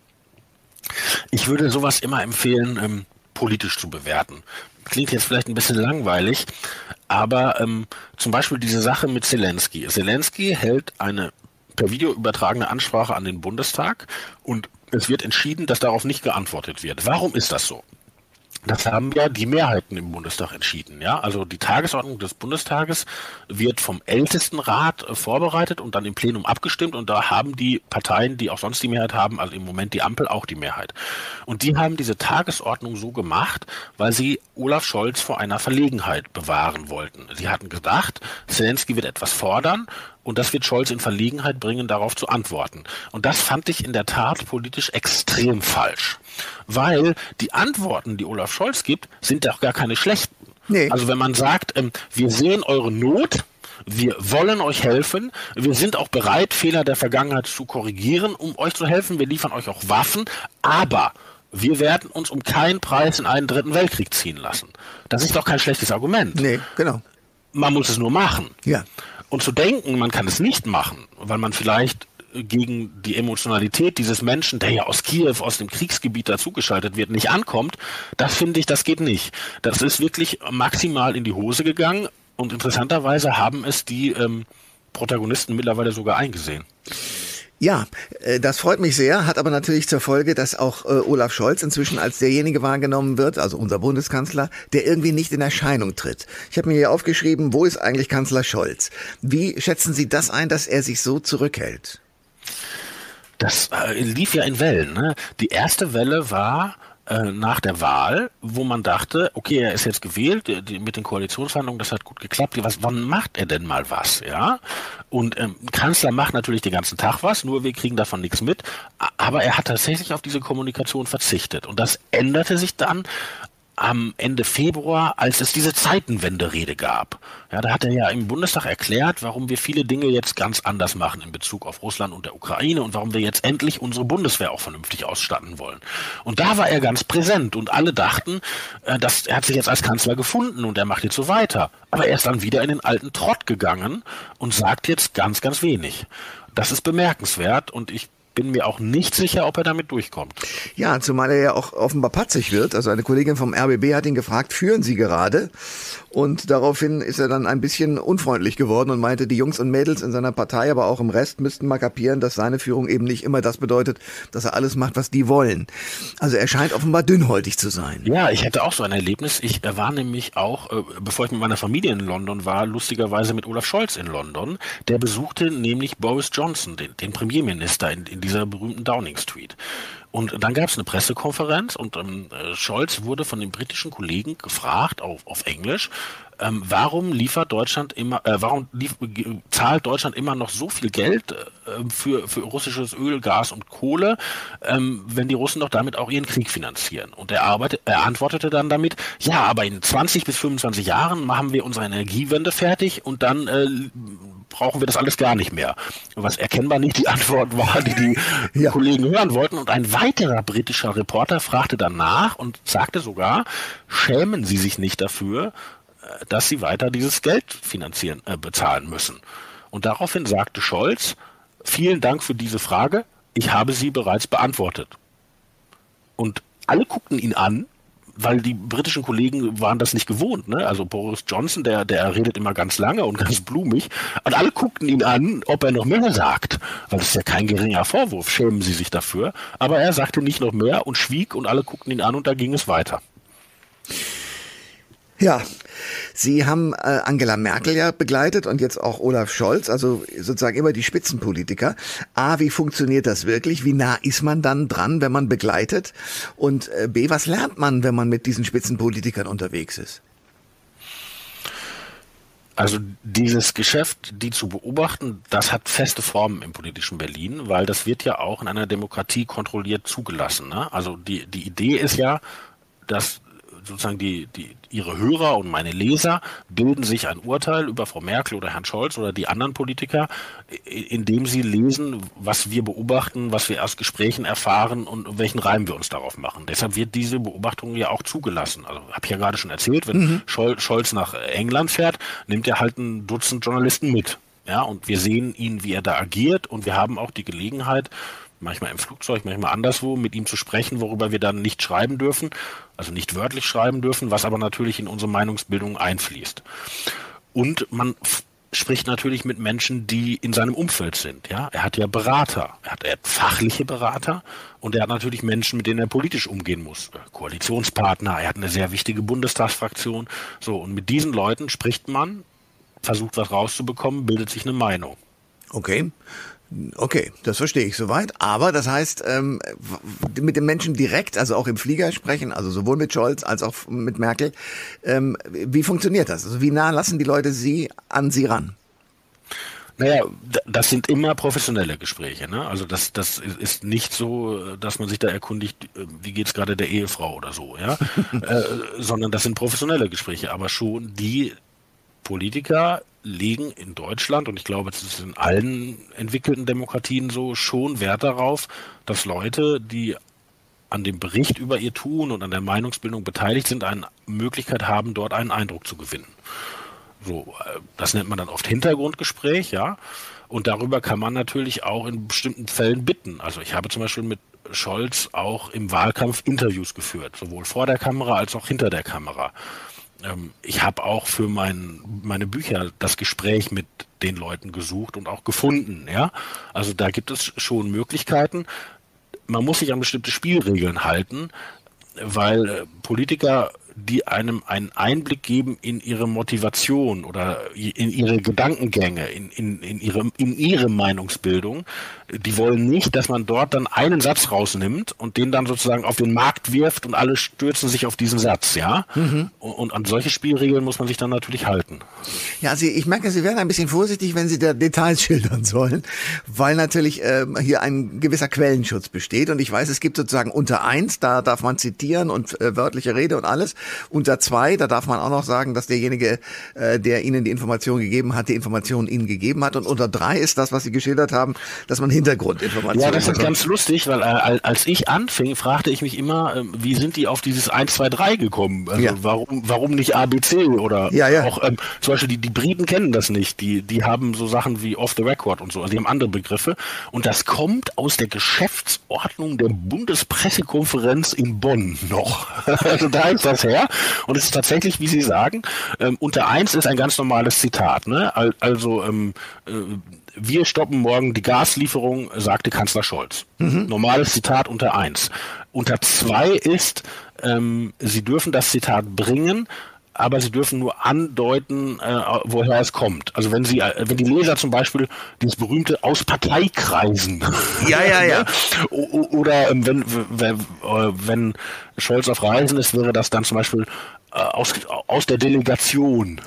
C: Ich würde sowas immer empfehlen, ähm, politisch zu bewerten. Klingt jetzt vielleicht ein bisschen langweilig, aber ähm, zum Beispiel diese Sache mit Zelensky. Zelensky hält eine per Video übertragene Ansprache an den Bundestag und es wird entschieden, dass darauf nicht geantwortet wird. Warum ist das so? Das haben ja die Mehrheiten im Bundestag entschieden, ja. Also die Tagesordnung des Bundestages wird vom Ältestenrat äh, vorbereitet und dann im Plenum abgestimmt und da haben die Parteien, die auch sonst die Mehrheit haben, also im Moment die Ampel, auch die Mehrheit. Und die haben diese Tagesordnung so gemacht, weil sie Olaf Scholz vor einer Verlegenheit bewahren wollten. Sie hatten gedacht, Zelensky wird etwas fordern und das wird Scholz in Verlegenheit bringen, darauf zu antworten. Und das fand ich in der Tat politisch extrem falsch. Weil die Antworten, die Olaf Scholz gibt, sind doch gar keine schlechten. Nee. Also wenn man sagt, ähm, wir sehen eure Not, wir wollen euch helfen, wir sind auch bereit, Fehler der Vergangenheit zu korrigieren, um euch zu helfen, wir liefern euch auch Waffen, aber wir werden uns um keinen Preis in einen dritten Weltkrieg ziehen lassen. Das ist doch kein schlechtes Argument.
A: Nee, genau.
C: Man muss es nur machen.
A: Ja.
C: Und zu denken, man kann es nicht machen, weil man vielleicht gegen die Emotionalität dieses Menschen, der ja aus Kiew, aus dem Kriegsgebiet dazugeschaltet wird, nicht ankommt, das finde ich, das geht nicht. Das ist wirklich maximal in die Hose gegangen und interessanterweise haben es die ähm, Protagonisten mittlerweile sogar eingesehen.
A: Ja, das freut mich sehr, hat aber natürlich zur Folge, dass auch äh, Olaf Scholz inzwischen als derjenige wahrgenommen wird, also unser Bundeskanzler, der irgendwie nicht in Erscheinung tritt. Ich habe mir hier aufgeschrieben, wo ist eigentlich Kanzler Scholz? Wie schätzen Sie das ein, dass er sich so zurückhält?
C: Das äh, lief ja in Wellen. Ne? Die erste Welle war äh, nach der Wahl, wo man dachte, okay, er ist jetzt gewählt, die, die, mit den Koalitionsverhandlungen, das hat gut geklappt. Was, wann macht er denn mal was? Ja. Und ähm, Kanzler macht natürlich den ganzen Tag was, nur wir kriegen davon nichts mit. Aber er hat tatsächlich auf diese Kommunikation verzichtet. Und das änderte sich dann, am Ende Februar, als es diese Zeitenwende-Rede gab. Ja, da hat er ja im Bundestag erklärt, warum wir viele Dinge jetzt ganz anders machen in Bezug auf Russland und der Ukraine und warum wir jetzt endlich unsere Bundeswehr auch vernünftig ausstatten wollen. Und da war er ganz präsent und alle dachten, äh, dass er hat sich jetzt als Kanzler gefunden und er macht jetzt so weiter. Aber er ist dann wieder in den alten Trott gegangen und sagt jetzt ganz, ganz wenig. Das ist bemerkenswert und ich bin mir auch nicht sicher, ob er damit durchkommt.
A: Ja, zumal er ja auch offenbar patzig wird. Also eine Kollegin vom R B B hat ihn gefragt, führen Sie gerade? Und daraufhin ist er dann ein bisschen unfreundlich geworden und meinte, die Jungs und Mädels in seiner Partei, aber auch im Rest, müssten mal kapieren, dass seine Führung eben nicht immer das bedeutet, dass er alles macht, was die wollen. Also er scheint offenbar dünnhäutig zu sein.
C: Ja, ich hatte auch so ein Erlebnis. Ich war nämlich auch, bevor ich mit meiner Familie in London war, lustigerweise mit Olaf Scholz in London. Der besuchte nämlich Boris Johnson, den, den Premierminister, in, in dieser berühmten Downing Street. Und dann gab es eine Pressekonferenz und ähm, Scholz wurde von den britischen Kollegen gefragt, auf, auf Englisch, ähm, warum liefert Deutschland immer, äh, warum lief, zahlt Deutschland immer noch so viel Geld äh, für, für russisches Öl, Gas und Kohle, ähm, wenn die Russen doch damit auch ihren Krieg finanzieren? Und er, arbeitet, er antwortete dann damit, ja, aber in zwanzig bis fünfundzwanzig Jahren machen wir unsere Energiewende fertig und dann äh, brauchen wir das alles gar nicht mehr. Was erkennbar nicht die Antwort war, die die ja. Kollegen hören wollten. Und ein weiterer britischer Reporter fragte danach und sagte sogar, schämen Sie sich nicht dafür, dass Sie weiter dieses Geld finanzieren, äh, bezahlen müssen. Und daraufhin sagte Scholz, vielen Dank für diese Frage, ich habe sie bereits beantwortet. Und alle guckten ihn an, weil die britischen Kollegen waren das nicht gewohnt, ne? Also Boris Johnson, der, der redet immer ganz lange und ganz blumig. Und alle guckten ihn an, ob er noch mehr sagt. Weil das ist ja kein geringer Vorwurf, schämen sie sich dafür. Aber er sagte nicht noch mehr und schwieg und alle guckten ihn an und da ging es weiter.
A: Ja, Sie haben äh, Angela Merkel ja begleitet und jetzt auch Olaf Scholz, also sozusagen immer die Spitzenpolitiker. A, wie funktioniert das wirklich? Wie nah ist man dann dran, wenn man begleitet? Und äh, B, was lernt man, wenn man mit diesen Spitzenpolitikern unterwegs ist?
C: Also dieses Geschäft, die zu beobachten, das hat feste Formen im politischen Berlin, weil das wird ja auch in einer Demokratie kontrolliert zugelassen, ne? Also die, die Idee ist ja, dass sozusagen die, die, ihre Hörer und meine Leser bilden sich ein Urteil über Frau Merkel oder Herrn Scholz oder die anderen Politiker, indem sie lesen, was wir beobachten, was wir aus Gesprächen erfahren und welchen Reim wir uns darauf machen. Deshalb wird diese Beobachtung ja auch zugelassen. Also habe ich ja gerade schon erzählt, wenn mhm. Scholz nach England fährt, nimmt er halt ein Dutzend Journalisten mit. Ja, und wir sehen ihn, wie er da agiert und wir haben auch die Gelegenheit, manchmal im Flugzeug, manchmal anderswo, mit ihm zu sprechen, worüber wir dann nicht schreiben dürfen, also nicht wörtlich schreiben dürfen, was aber natürlich in unsere Meinungsbildung einfließt. Und man f- spricht natürlich mit Menschen, die in seinem Umfeld sind. Ja, er hat ja Berater, er hat, er hat fachliche Berater und er hat natürlich Menschen, mit denen er politisch umgehen muss. Koalitionspartner, er hat eine sehr wichtige Bundestagsfraktion. So, und mit diesen Leuten spricht man, versucht was rauszubekommen, bildet sich eine Meinung.
A: Okay. Okay, das verstehe ich soweit. Aber das heißt, ähm, mit den Menschen direkt, also auch im Flieger sprechen, also sowohl mit Scholz als auch mit Merkel. Ähm, wie funktioniert das? Also wie nah lassen die Leute sie an sie ran?
C: Naja, das sind immer professionelle Gespräche, ne? Also das, das ist nicht so, dass man sich da erkundigt, wie geht's gerade der Ehefrau oder so, ja, äh, sondern das sind professionelle Gespräche. Aber schon die Politiker legen in Deutschland, und ich glaube, es ist in allen entwickelten Demokratien so, schon Wert darauf, dass Leute, die an dem Bericht über ihr Tun und an der Meinungsbildung beteiligt sind, eine Möglichkeit haben, dort einen Eindruck zu gewinnen. So, das nennt man dann oft Hintergrundgespräch, ja. Und darüber kann man natürlich auch in bestimmten Fällen bitten. Also ich habe zum Beispiel mit Scholz auch im Wahlkampf Interviews geführt, sowohl vor der Kamera als auch hinter der Kamera. Ich habe auch für mein, meine Bücher das Gespräch mit den Leuten gesucht und auch gefunden, ja. Also da gibt es schon Möglichkeiten. Man muss sich an bestimmte Spielregeln halten, weil Politiker, die einem einen Einblick geben in ihre Motivation oder in ihre Gedankengänge, in, in, in, ihre, in ihre Meinungsbildung, die wollen nicht, dass man dort dann einen Satz rausnimmt und den dann sozusagen auf den Markt wirft und alle stürzen sich auf diesen Satz, ja. Mhm. Und, und an solche Spielregeln muss man sich dann natürlich halten.
A: Ja, Sie, ich merke, Sie werden ein bisschen vorsichtig, wenn Sie da Details schildern sollen, weil natürlich ähm, hier ein gewisser Quellenschutz besteht und ich weiß, es gibt sozusagen unter eins, da darf man zitieren und äh, wörtliche Rede und alles. Unter zwei, da darf man auch noch sagen, dass derjenige, äh, der Ihnen die Information gegeben hat, die Information Ihnen gegeben hat. Und unter drei ist das, was Sie geschildert haben, dass man Hintergrundinformationen
C: Ja, das ist
A: bekommt.
C: ganz lustig, weil äh, als ich anfing, fragte ich mich immer, äh, wie sind die auf dieses eins, zwei, drei gekommen? Also
A: Ja.
C: warum, warum nicht A B C oder
A: Ja, ja.
C: auch ähm, zum Beispiel die, die Briten kennen das nicht. Die, die haben so Sachen wie Off the Record und so, also die haben andere Begriffe. Und das kommt aus der Geschäftsordnung der Bundespressekonferenz in Bonn noch. Also da ist das her. Und es ist tatsächlich, wie Sie sagen, ähm, unter eins ist ein ganz normales Zitat. Ne? Al- Also ähm, äh, wir stoppen morgen die Gaslieferung, sagte Kanzler Scholz. Mhm. Normales Zitat unter eins. Unter zwei ist, ähm, Sie dürfen das Zitat bringen, aber Sie dürfen nur andeuten, äh, woher es kommt. Also wenn Sie, äh, wenn die Leser zum Beispiel dieses berühmte aus Parteikreisen,
A: Ja, ja, ja.
C: o- o- oder ähm, wenn, wenn, äh, wenn Scholz auf Reisen ist, wäre das dann zum Beispiel äh, aus, aus der Delegation.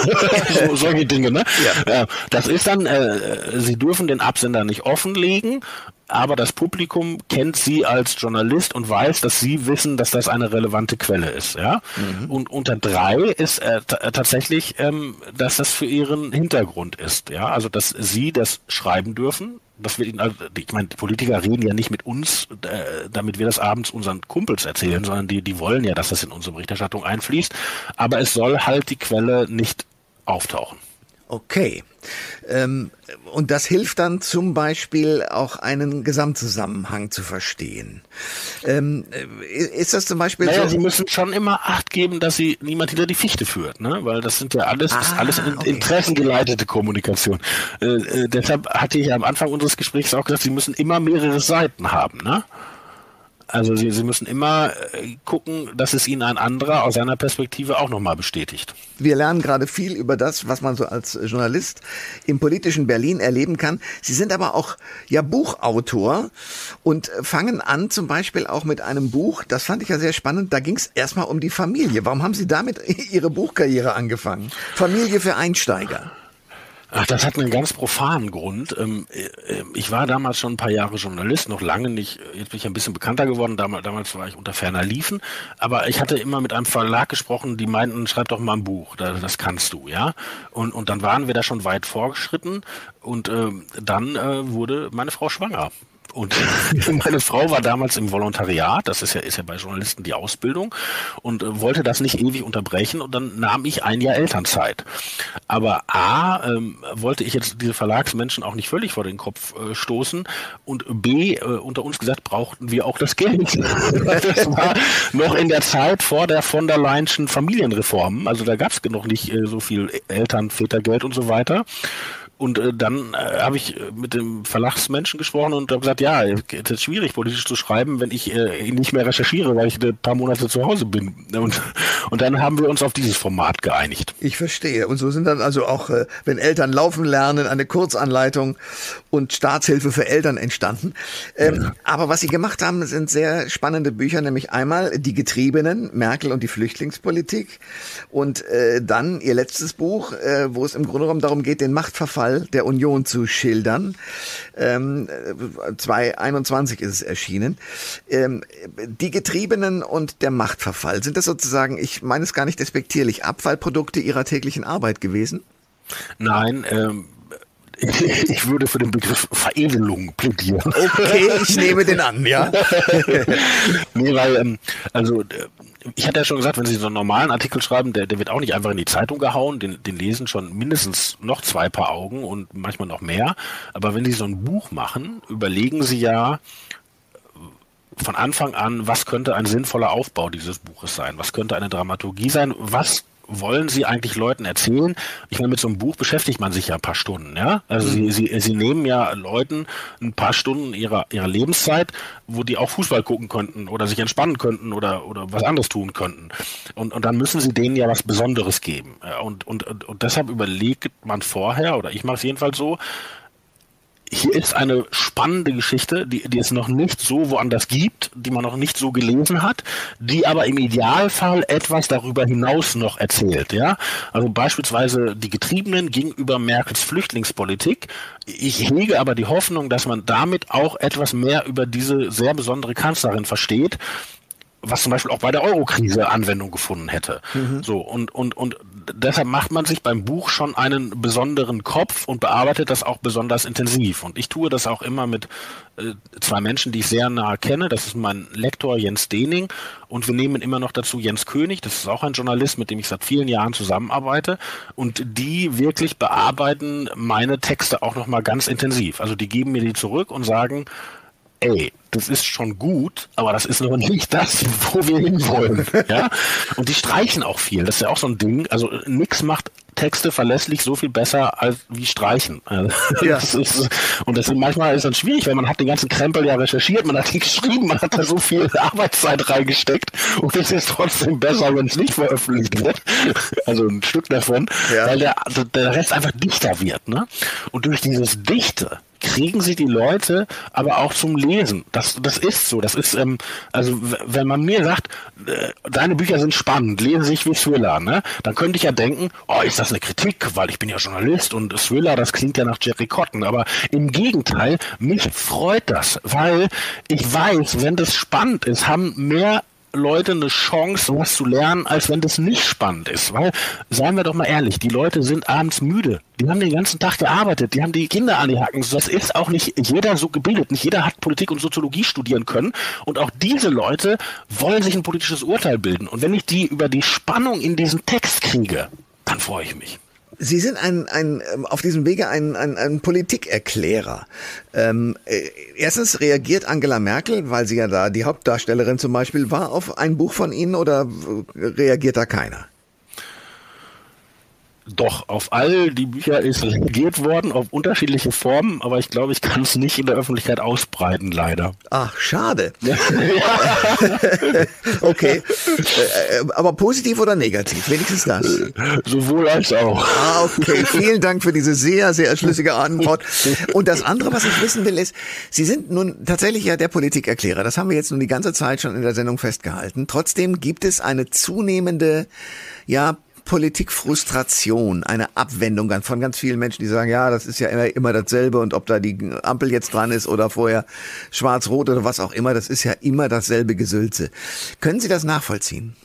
C: so, solche Dinge, ne?
A: Ja.
C: Äh, das ist dann, äh, Sie dürfen den Absender nicht offenlegen, aber das Publikum kennt Sie als Journalist und weiß, dass Sie wissen, dass das eine relevante Quelle ist. Ja? Mhm. Und unter drei ist äh, t- tatsächlich, ähm, dass das für Ihren Hintergrund ist. Ja? Also, dass Sie das schreiben dürfen. Das wird Ihnen, also, ich meine, die Politiker reden ja nicht mit uns, äh, damit wir das abends unseren Kumpels erzählen, mhm. sondern die, die wollen ja, dass das in unsere Berichterstattung einfließt. Aber es soll halt die Quelle nicht auftauchen.
A: Okay. Ähm, und das hilft dann zum Beispiel auch einen Gesamtzusammenhang zu verstehen. Ähm, ist das zum Beispiel
C: naja,
A: so?
C: Sie müssen schon immer Acht geben, dass Sie niemand hinter die Fichte führt, ne? Weil das sind ja alles,
A: Ah,
C: ist alles in,
A: okay.
C: interessengeleitete Kommunikation. Äh, äh, deshalb hatte ich ja am Anfang unseres Gesprächs auch gesagt, Sie müssen immer mehrere Seiten haben, ne? Also Sie, Sie müssen immer äh, gucken, dass es Ihnen ein anderer aus seiner Perspektive auch nochmal bestätigt.
A: Wir lernen gerade viel über das, was man so als Journalist im politischen Berlin erleben kann. Sie sind aber auch ja Buchautor und fangen an zum Beispiel auch mit einem Buch, das fand ich ja sehr spannend, da ging es erstmal um die Familie. Warum haben Sie damit Ihre Buchkarriere angefangen? Familie für Einsteiger.
C: Ach, das hat einen ganz profanen Grund. Ich war damals schon ein paar Jahre Journalist, noch lange nicht. Jetzt bin ich ein bisschen bekannter geworden. Damals, damals war ich unter ferner Liefen. Aber ich hatte immer mit einem Verlag gesprochen, die meinten, schreib doch mal ein Buch. Das kannst du, ja. Und, und dann waren wir da schon weit vorgeschritten. Und äh, dann äh, wurde meine Frau schwanger. Und meine Frau war damals im Volontariat, das ist ja, ist ja bei Journalisten die Ausbildung, und äh, wollte das nicht ewig unterbrechen, und dann nahm ich ein Jahr Elternzeit. Aber A, ähm, wollte ich jetzt diese Verlagsmenschen auch nicht völlig vor den Kopf äh, stoßen, und B, äh, unter uns gesagt, brauchten wir auch das Geld. Das war noch in der Zeit vor der von der Leyenschen Familienreform, also da gab es noch nicht äh, so viel Eltern, Vätergeld und so weiter. Und äh, dann äh, habe ich äh, mit dem Verlagsmenschen gesprochen und habe gesagt, ja, es ist schwierig, politisch zu schreiben, wenn ich äh, nicht mehr recherchiere, weil ich ein paar Monate zu Hause bin. Und, und dann haben wir uns auf dieses Format geeinigt.
A: Ich verstehe. Und so sind dann also auch, äh, wenn Eltern laufen lernen, eine Kurzanleitung und Staatshilfe für Eltern entstanden. Ähm, ja. Aber was Sie gemacht haben, sind sehr spannende Bücher, nämlich einmal Die Getriebenen, Merkel und die Flüchtlingspolitik, und äh, dann Ihr letztes Buch, äh, wo es im Grunde genommen darum geht, den Machtverfall der Union zu schildern. Ähm, zweitausendeinundzwanzig ist es erschienen. Ähm, die Getriebenen und der Machtverfall, sind das sozusagen, ich meine es gar nicht despektierlich, Abfallprodukte Ihrer täglichen Arbeit gewesen?
C: Nein, ähm, ich würde für den Begriff Veredelung plädieren.
A: Okay, ich nehme den an, ja.
C: Nee, weil, ähm, also, ich hatte ja schon gesagt, wenn Sie so einen normalen Artikel schreiben, der, der wird auch nicht einfach in die Zeitung gehauen, den, den lesen schon mindestens noch zwei Paar Augen und manchmal noch mehr. Aber wenn Sie so ein Buch machen, überlegen Sie ja von Anfang an, was könnte ein sinnvoller Aufbau dieses Buches sein? Was könnte eine Dramaturgie sein? Was wollen Sie eigentlich Leuten erzählen? Ich meine, mit so einem Buch beschäftigt man sich ja ein paar Stunden, ja? Also mhm. Sie, Sie, Sie nehmen ja Leuten ein paar Stunden ihrer, ihrer Lebenszeit, wo die auch Fußball gucken könnten oder sich entspannen könnten oder, oder was anderes tun könnten. Und, und dann müssen Sie denen ja was Besonderes geben. Und, und, und, und deshalb überlegt man vorher, oder ich mache es jedenfalls so, hier ist eine spannende Geschichte, die, die es noch nicht so woanders gibt, die man noch nicht so gelesen hat, die aber im Idealfall etwas darüber hinaus noch erzählt. Ja? Also beispielsweise die Getriebenen gegenüber Merkels Flüchtlingspolitik. Ich hege aber die Hoffnung, dass man damit auch etwas mehr über diese sehr besondere Kanzlerin versteht, was zum Beispiel auch bei der Euro-Krise Anwendung gefunden hätte. Mhm. So, und, und, und deshalb macht man sich beim Buch schon einen besonderen Kopf und bearbeitet das auch besonders intensiv. Und ich tue das auch immer mit äh, zwei Menschen, die ich sehr nahe kenne. Das ist mein Lektor Jens Dening und wir nehmen immer noch dazu Jens König. Das ist auch ein Journalist, mit dem ich seit vielen Jahren zusammenarbeite. Und die wirklich bearbeiten meine Texte auch nochmal ganz intensiv. Also die geben mir die zurück und sagen, ey, das ist schon gut, aber das ist noch nicht das, wo wir hinwollen. Ja? Und die streichen auch viel. Das ist ja auch so ein Ding. Also nix macht Texte verlässlich so viel besser als wie streichen. Ja. Das ist, und das ist, manchmal ist das schwierig, weil man hat den ganzen Krempel ja recherchiert, man hat ihn geschrieben, man hat da so viel Arbeitszeit reingesteckt und es ist trotzdem besser, wenn es nicht veröffentlicht wird. Also ein Stück davon, ja. Weil der, der Rest einfach dichter wird. Ne? Und durch dieses Dichte kriegen sie die Leute aber auch zum Lesen. Das, das ist so. Das ist, ähm, also w- wenn man mir sagt, äh, deine Bücher sind spannend, lesen sich wie Thriller, ne? Dann könnte ich ja denken, oh, ist das eine Kritik, weil ich bin ja Journalist und Thriller, das klingt ja nach Jerry Cotton. Aber im Gegenteil, mich freut das, weil ich weiß, wenn das spannend ist, haben mehr Leute eine Chance, was zu lernen, als wenn das nicht spannend ist. Weil, seien wir doch mal ehrlich, die Leute sind abends müde. Die haben den ganzen Tag gearbeitet, die haben die Kinder an die Hacken. Das ist auch nicht jeder so gebildet. Nicht jeder hat Politik und Soziologie studieren können. Und auch diese Leute wollen sich ein politisches Urteil bilden. Und wenn ich die über die Spannung in diesem Text kriege, dann freue ich mich.
A: Sie sind ein, ein auf diesem Wege ein, ein, ein Politikerklärer. Ähm, äh, erstens reagiert Angela Merkel, weil sie ja da die Hauptdarstellerin zum Beispiel war, auf ein Buch von Ihnen oder reagiert da keiner?
C: Doch, auf all die Bücher ist reagiert worden, auf unterschiedliche Formen, aber ich glaube, ich kann es nicht in der Öffentlichkeit ausbreiten, leider.
A: Ach, schade. Ja. Okay, aber positiv oder negativ? Wenigstens das?
C: Sowohl als auch.
A: Ah, okay, vielen Dank für diese sehr, sehr schlüssige Antwort. Und das andere, was ich wissen will, ist, Sie sind nun tatsächlich ja der Politikerklärer. Das haben wir jetzt nun die ganze Zeit schon in der Sendung festgehalten. Trotzdem gibt es eine zunehmende, ja, Politikfrustration, eine Abwendung von ganz vielen Menschen, die sagen, ja, das ist ja immer, immer dasselbe und ob da die Ampel jetzt dran ist oder vorher schwarz-rot oder was auch immer, das ist ja immer dasselbe Gesülze. Können Sie das nachvollziehen?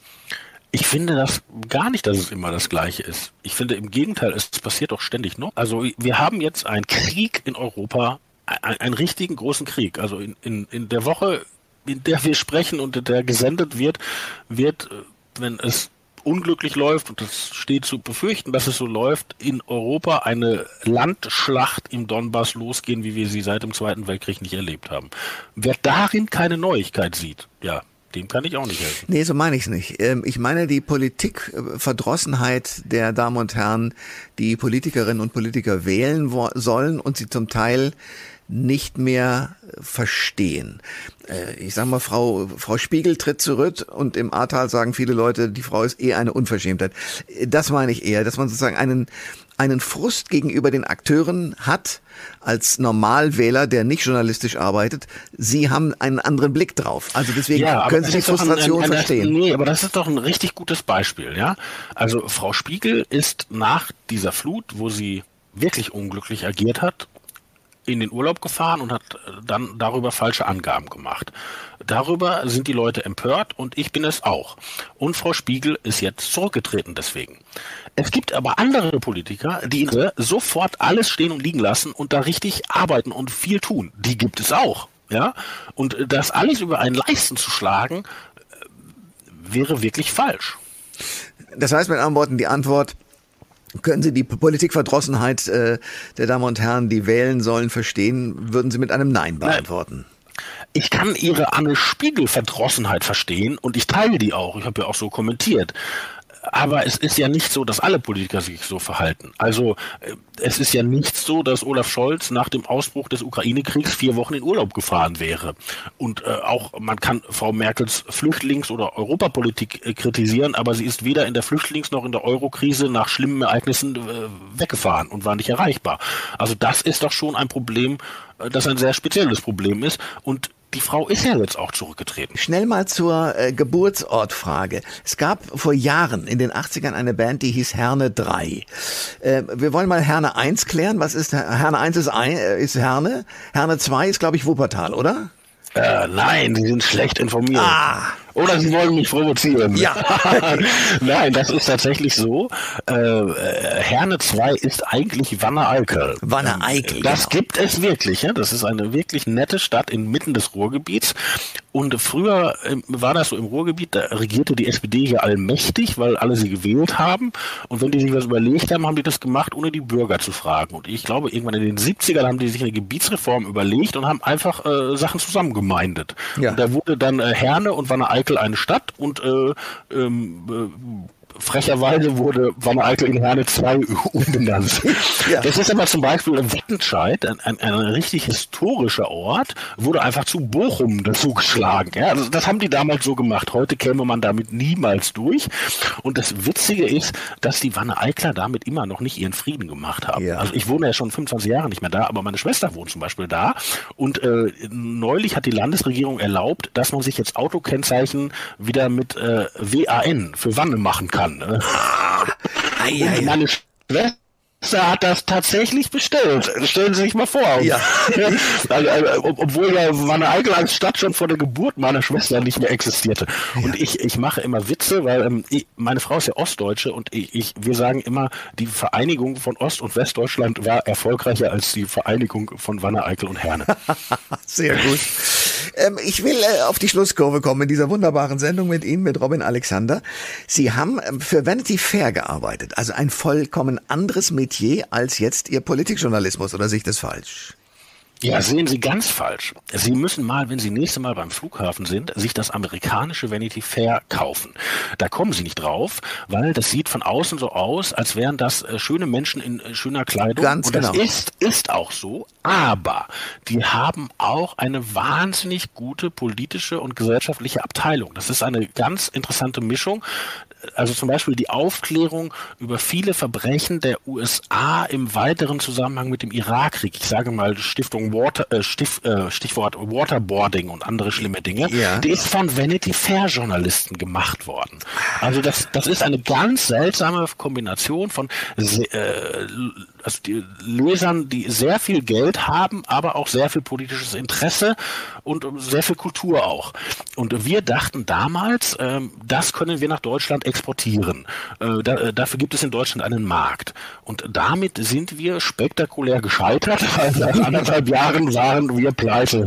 C: Ich finde das gar nicht, dass es immer das Gleiche ist. Ich finde im Gegenteil, es passiert doch ständig noch. Also wir haben jetzt einen Krieg in Europa, einen, einen richtigen großen Krieg. Also in, in, in der Woche, in der wir sprechen und in der gesendet wird, wird, wenn es unglücklich läuft, und das steht zu befürchten, dass es so läuft, in Europa eine Landschlacht im Donbass losgehen, wie wir sie seit dem Zweiten Weltkrieg nicht erlebt haben. Wer darin keine Neuigkeit sieht, ja, dem kann ich auch nicht helfen.
A: Nee, so meine ich es nicht. Ich meine die Politikverdrossenheit der Damen und Herren, die Politikerinnen und Politiker wählen sollen und sie zum Teil nicht mehr verstehen. Ich sag mal, Frau Frau Spiegel tritt zurück und im Ahrtal sagen viele Leute, die Frau ist eh eine Unverschämtheit. Das meine ich eher, dass man sozusagen einen einen Frust gegenüber den Akteuren hat als Normalwähler, der nicht journalistisch arbeitet. Sie haben einen anderen Blick drauf. Also deswegen ja, können Sie die Frustration ein, ein, ein, verstehen.
C: Nee, aber das ist doch ein richtig gutes Beispiel, ja? Also Frau Spiegel ist nach dieser Flut, wo sie wirklich unglücklich agiert hat, in den Urlaub gefahren und hat dann darüber falsche Angaben gemacht. Darüber sind die Leute empört und ich bin es auch. Und Frau Spiegel ist jetzt zurückgetreten deswegen. Es gibt aber andere Politiker, die sofort alles stehen und liegen lassen und da richtig arbeiten und viel tun. Die gibt es auch. Ja? Und das alles über einen Leisten zu schlagen, wäre wirklich falsch.
A: Das heißt mit anderen Worten, die Antwort: Können Sie die Politikverdrossenheit äh, der Damen und Herren, die wählen sollen, verstehen? Würden Sie mit einem Nein beantworten?
C: Nein. Ich kann Ihre Anne Spiegel-Verdrossenheit verstehen und ich teile die auch. Ich habe ja auch so kommentiert. Aber es ist ja nicht so, dass alle Politiker sich so verhalten. Also es ist ja nicht so, dass Olaf Scholz nach dem Ausbruch des Ukraine-Kriegs vier Wochen in Urlaub gefahren wäre. Und äh, auch man kann Frau Merkels Flüchtlings- oder Europapolitik äh, kritisieren, aber sie ist weder in der Flüchtlings- noch in der Euro-Krise nach schlimmen Ereignissen äh, weggefahren und war nicht erreichbar. Also das ist doch schon ein Problem, äh, das ein sehr spezielles Problem ist. Und die Frau ist ja jetzt auch zurückgetreten.
A: Schnell mal zur äh, Geburtsortfrage. Es gab vor Jahren in den achtzigern eine Band, die hieß Herne drei. Äh, wir wollen mal Herne eins klären. Was ist Herne eins ist, ein, äh, ist Herne. Herne zwei ist, glaube ich, Wuppertal, oder?
C: Äh, nein, die sind schlecht informiert.
A: Ah,
C: Oder Sie wollen mich provozieren.
A: Ja.
C: Nein, das ist tatsächlich so. Äh, Herne zwei ist eigentlich Wanne-Eickel.
A: Wanne-Eickel,
C: Das
A: genau.
C: gibt es wirklich. Ja? Das ist eine wirklich nette Stadt inmitten des Ruhrgebiets. Und früher äh, war das so im Ruhrgebiet, da regierte die S P D hier allmächtig, weil alle sie gewählt haben. Und wenn die sich was überlegt haben, haben die das gemacht, ohne die Bürger zu fragen. Und ich glaube, irgendwann in den siebzigern haben die sich eine Gebietsreform überlegt und haben einfach äh, Sachen zusammengemeindet.
A: Ja.
C: Und da wurde dann äh, Herne und Wanne-Eickel eine Stadt und äh, ähm, äh, frecherweise wurde Wanne-Eickel in Herne zwei umbenannt.
A: Ja.
C: Das ist aber zum Beispiel in Wattenscheid, ein, ein, ein richtig historischer Ort, wurde einfach zu Bochum dazu geschlagen. Ja, also das haben die damals so gemacht. Heute käme man damit niemals durch. Und das Witzige ist, dass die Wanne-Eicler damit immer noch nicht ihren Frieden gemacht haben.
A: Ja.
C: Also ich wohne ja schon fünfundzwanzig Jahre nicht mehr da, aber meine Schwester wohnt zum Beispiel da. Und äh, neulich hat die Landesregierung erlaubt, dass man sich jetzt Autokennzeichen wieder mit äh, W A N für Wanne machen kann.
A: Ah, ei, ei,
C: Und meine Schwester hat das tatsächlich bestellt. Stellen Sie sich mal vor.
A: Ja.
C: Also, also, ob- obwohl ja Wanne-Eickel als Stadt schon vor der Geburt meiner Schwester nicht mehr existierte. Und ich, ich mache immer Witze, weil ähm, ich, meine Frau ist ja Ostdeutsche und ich, ich, wir sagen immer, die Vereinigung von Ost- und Westdeutschland war erfolgreicher als die Vereinigung von Wanne-Eickel und Herne.
A: Sehr gut. Ähm, ich will äh, auf die Schlusskurve kommen in dieser wunderbaren Sendung mit Ihnen, mit Robin Alexander. Sie haben ähm, für Vanity Fair gearbeitet, also ein vollkommen anderes Metier als jetzt Ihr Politikjournalismus, oder sehe ich das falsch?
C: Ja, sehen Sie ganz falsch. Sie müssen mal, wenn Sie nächste Mal beim Flughafen sind, sich das amerikanische Vanity Fair kaufen. Da kommen Sie nicht drauf, weil das sieht von außen so aus, als wären das äh, schöne Menschen in äh, schöner Kleidung.
A: Ganz
C: Und das
A: genau.
C: ist, ist auch so, aber die haben auch eine wahnsinnig gute politische und gesellschaftliche Abteilung. Das ist eine ganz interessante Mischung. Also zum Beispiel die Aufklärung über viele Verbrechen der U S A im weiteren Zusammenhang mit dem Irakkrieg. Ich sage mal Stiftung Water, äh, Stif, äh, Stichwort Waterboarding und andere schlimme Dinge.
A: Ja.
C: Die ist von Vanity Fair Journalisten gemacht worden. Also das, das ist eine ganz seltsame Kombination von se- äh, also die Lesern, die sehr viel Geld haben, aber auch sehr viel politisches Interesse und sehr viel Kultur auch. Und wir dachten damals, ähm, das können wir nach Deutschland exportieren. Äh, da, äh, dafür gibt es in Deutschland einen Markt. Und damit sind wir spektakulär gescheitert, weil nach anderthalb Jahren waren wir pleite.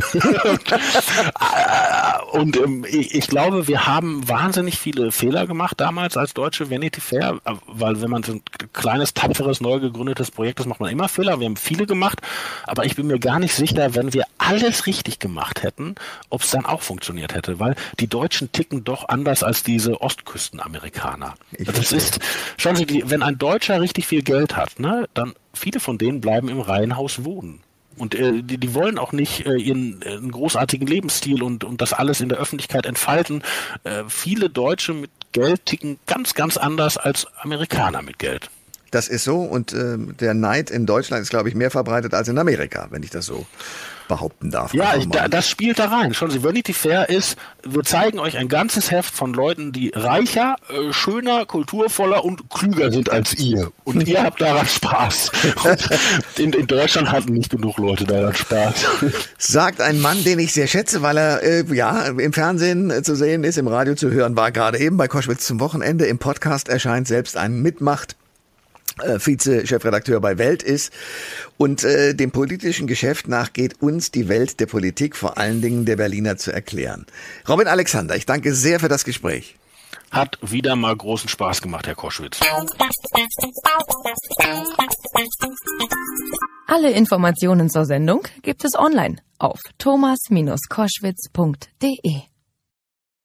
C: Und ähm, ich, ich glaube, wir haben wahnsinnig viele Fehler gemacht damals als deutsche Vanity Fair, weil wenn man so ein kleines, tapferes, neu gegründetes Projekt ist, macht man immer Fehler. Wir haben viele gemacht, aber ich bin mir gar nicht sicher, wenn wir alles richtig gemacht hätten, ob es dann auch funktioniert hätte, weil die Deutschen ticken doch anders als diese Ostküstenamerikaner.
A: Ich
C: Das
A: verstehe.
C: ist, schauen Sie, die, wenn ein Deutscher richtig viel Geld hat, ne, dann viele von denen bleiben im Reihenhaus wohnen. Und äh, die, die wollen auch nicht äh, ihren äh, einen großartigen Lebensstil und, und das alles in der Öffentlichkeit entfalten. Äh, viele Deutsche mit Geld ticken ganz, ganz anders als Amerikaner mit Geld.
A: Das ist so und äh, der Neid in Deutschland ist, glaube ich, mehr verbreitet als in Amerika, wenn ich das so behaupten darf.
C: Ja,
A: Einfach
C: ich,
A: mal.
C: da, das spielt da rein. Schauen Sie, Vanity Fair ist, wir zeigen euch ein ganzes Heft von Leuten, die reicher, äh, schöner, kulturvoller und klüger sind als ihr. Und ihr habt daran Spaß. Und in, in Deutschland hatten nicht genug Leute daran Spaß.
A: Sagt ein Mann, den ich sehr schätze, weil er äh, ja im Fernsehen äh, zu sehen ist, im Radio zu hören war, gerade eben bei Koschwitz zum Wochenende, im Podcast erscheint, selbst einen mitmacht. Äh, Vize-Chefredakteur bei Welt ist und äh, dem politischen Geschäft nachgeht, uns die Welt der Politik, vor allen Dingen der Berliner, zu erklären. Robin Alexander, ich danke sehr für das Gespräch.
C: Hat wieder mal großen Spaß gemacht, Herr Koschwitz.
B: Alle Informationen zur Sendung gibt es online auf thomas Bindestrich koschwitz punkt de.